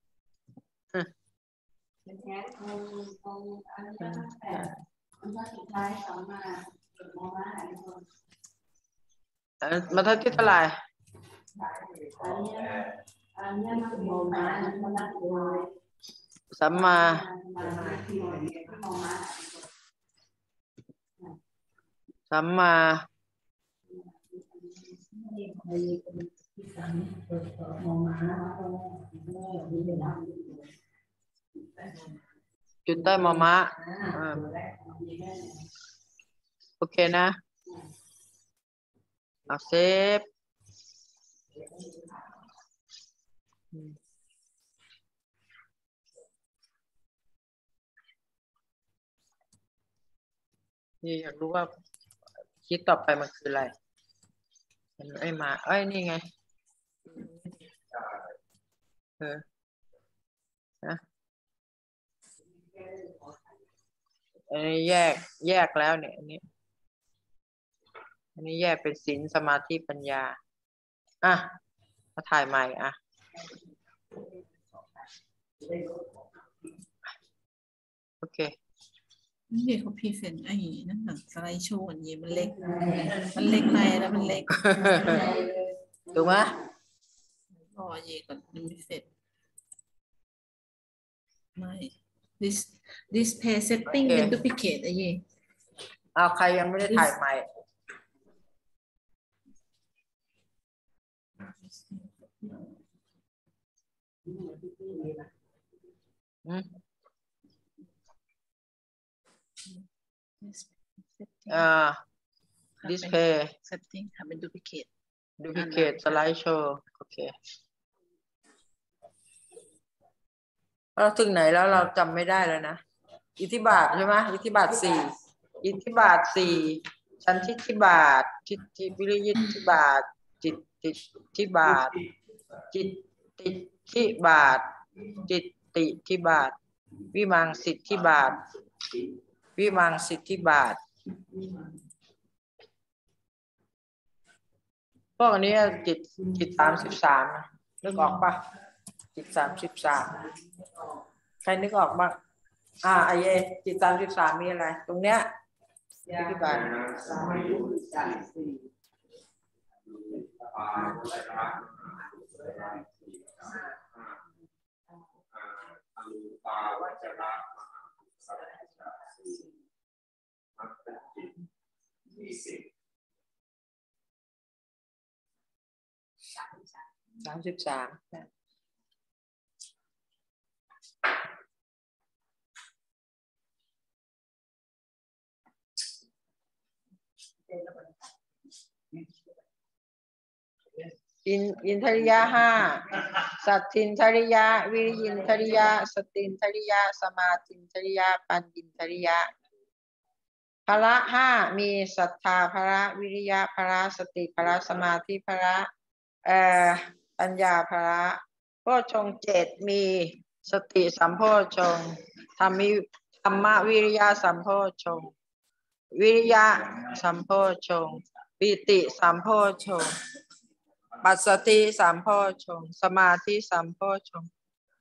มาทัดที่เท่าไหร่สัมมาจุดใต้มอม้าโอเคนะเซฟนี่อยากรู้ว่าคิดต่อไปมันคืออะไรมานี่ไงนะอันนี้แยกแล้วเนี่ยอันนี้แยกเป็นศีลสมาธิปัญญามาถ่ายใหม่โอเคนี่เด็กเขาพรีเซนต์นั่นหนังสไลด์โชว์อย่างนี้มันเล็กไปแล้วมันเล็กถูกไหมเย่ก่อนยังไม่เสร็จไม่ display setting เป็น duplicate เย่ใครยังไม่ได้ถ่ายใหม่display setting ทำเป็น duplicate สไลด์โชว์โอเคเราถึงไหนแล้วเราจำไม่ได้แล้วนะอิทธิบาทใช่ไหมอิทธิบาท4อิทธิบาท4ชั้นทิฏฐิบาททิฏฐิวิริยิทธิบาทจิตติทิบาทจิตติทิบาทจิตติทิบาทวิมังสิทธิบาทวิมังสิทธิบาทพวกนี้จิต33นึกออกปะจิต33ใครนึกออกบ้างจิต33มีอะไรตรงเนี้ยอิทธิบาท33อินทริยะ5สัตทินทริยะวิริยินทริยะสตินทริยะสมาธินทริยะปัญญินทริยะพละ5มีศรัทธาพละวิริยะพละสติพละสมาธิพละปัญญาพละโพชฌงค์7มีสติสัมโพชฌงค์ธรรมวิริยะสัมโพชฌงค์วิริยะสัมโพชฌงค์ปิติสัมโพชฌงค์ปัสสติสัมโพชฌงค์สมาธิสัมโพชฌงค์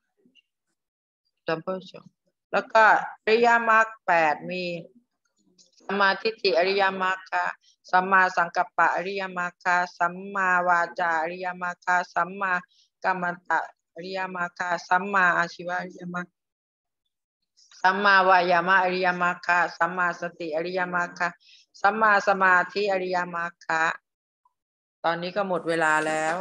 แล้วก็อริยมรรค8มีสัมมาทิฏฐิอริยมรรคสัมมาสังกัปปะอริยมรรคสัมมาวาจาอริยมรรคสัมมากัมมันตะอริยมรรคสัมมาอาชีวะอริยมรรคสัมมาวายามะอริยมรรคสัมมาสติอริยมรรคสัมมาสมาธิอริยมรรคตอนนี้ก็หมดเวลาแล้ว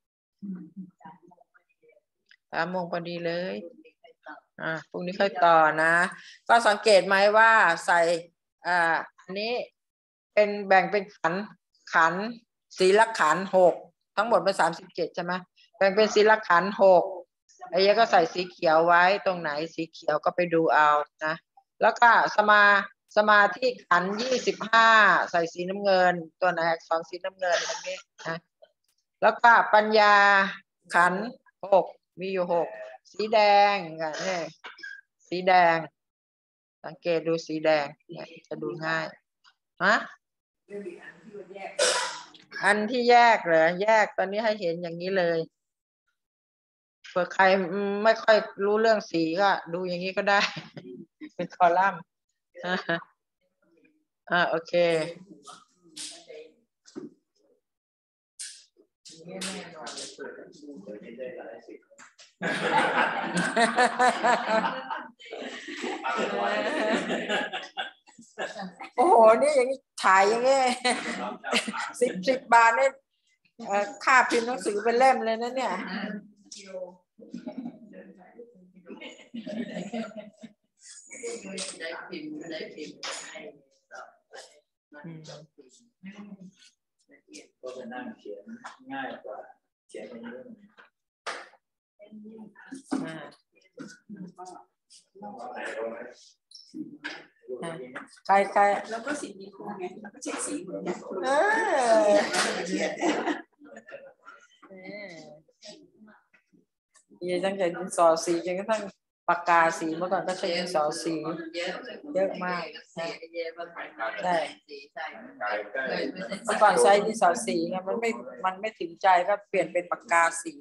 3 โมงพอดีเลยพรุ่งนี้ค่อยต่อนะก็สังเกตไหมว่าใส่อันนี้เป็นแบ่งเป็นขันศีลขันธ์6ทั้งหมดเป็น37ใช่ไหมแบ่งเป็นศีลขันธ์6ไอ้ยก็ใส่สีเขียวไว้ตรงไหนสีเขียวก็ไปดูเอานะแล้วก็สมาธิขันธ์25ใส่สีน้ำเงินตัวไหนอักษรสีน้ำเงินตรงนี้นะแล้วก็ปัญญาขันธ์6มีอยู่6สีแดงนี่สีแดงสังเกตดูสีแดงเนี่ยจะดูง่ายอันที่แยกเหรอแยกตอนนี้ให้เห็นอย่างนี้เลยเผื่อใครไม่ค่อยรู้เรื่องสีก็ดูอย่างนี้ก็ได้เป็นคอลัมน์โอเคโอ้โหนี่อย่างนี้ถ่ายอย่างงี้10 บาทเนี่ยค่าพิมพ์หนังสือเป็นเล่มเลยนะเนี่ยก็จะนั่งเขียนง่ายกว่าเขียนในเรื่องใครแล้วก็สีมีครูไงแล้วก็เช็คสีเหมือนกันตั้งแต่ดินสอสีจนกระทั่งปากกาสีเมื่อก่อนก็ใช้ดินสอสีเยอะมากใช่เมื่อก่อนใช้ดินสอสีไงมันไม่ถึงใจก็เปลี่ยนเป็นปากกาสี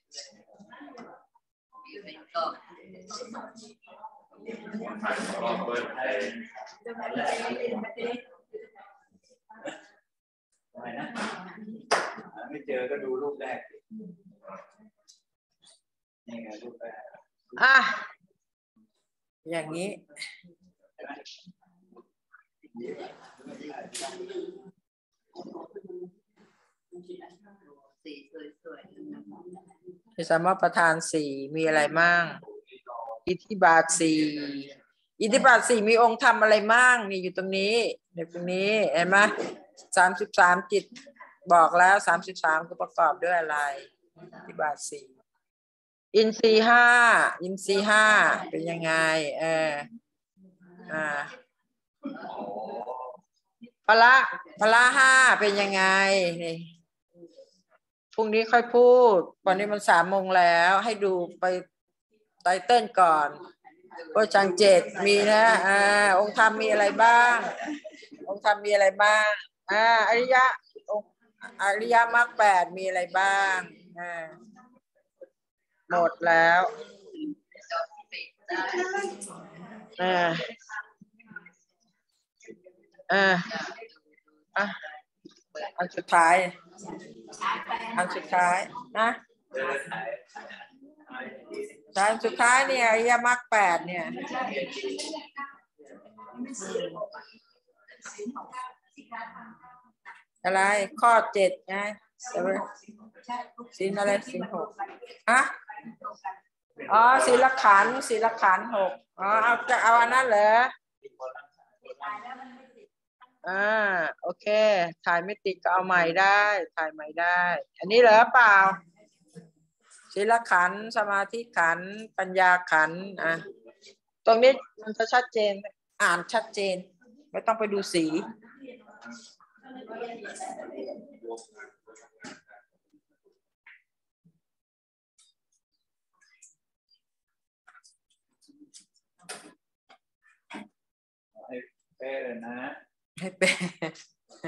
อะไรนะไม่เจอก็ดูรูปแรกนี่ไงรูปแรกอย่างนี้สมประธาน4มีอะไรมั่งอิทธิบาท4มีองค์ธรรมอะไรมั่งนี่อยู่ตรงนี้ในตรงนี้เห็นไหม33จิตบอกแล้ว33ก็ประกอบด้วยอะไรอิทธิบาท4อินทรีย์5เป็นยังไงพละ5เป็นยังไงนี่พรุ่งนี้ค่อยพูดวันนี้มัน3 โมงแล้วให้ดูไปไตเติ้ลก่อนโพชฌังค์7มีนะองค์ธรรมมีอะไรบ้างองค์ธรรมมีอะไรบ้างอริยมรรค8มีอะไรบ้างหมดแล้วอันสุดท้ายนะอันสุดท้ายเนี่ยอริยมรรค8เนี่ยอะไรข้อ7ไงศีลอะไรศีล6ศีลขันธ์6เอาอันนั้นเหรอโอเคถ่ายไม่ติดก็เอาใหม่ได้ถ่ายใหม่ได้อันนี้เหรอเปล่าศีลขันธ์สมาธิขันธ์ปัญญาขันธ์ตรงนี้มันจะชัดเจนอ่านชัดเจนไม่ต้องไปดูสีเป๊ะเลยนะให้แปล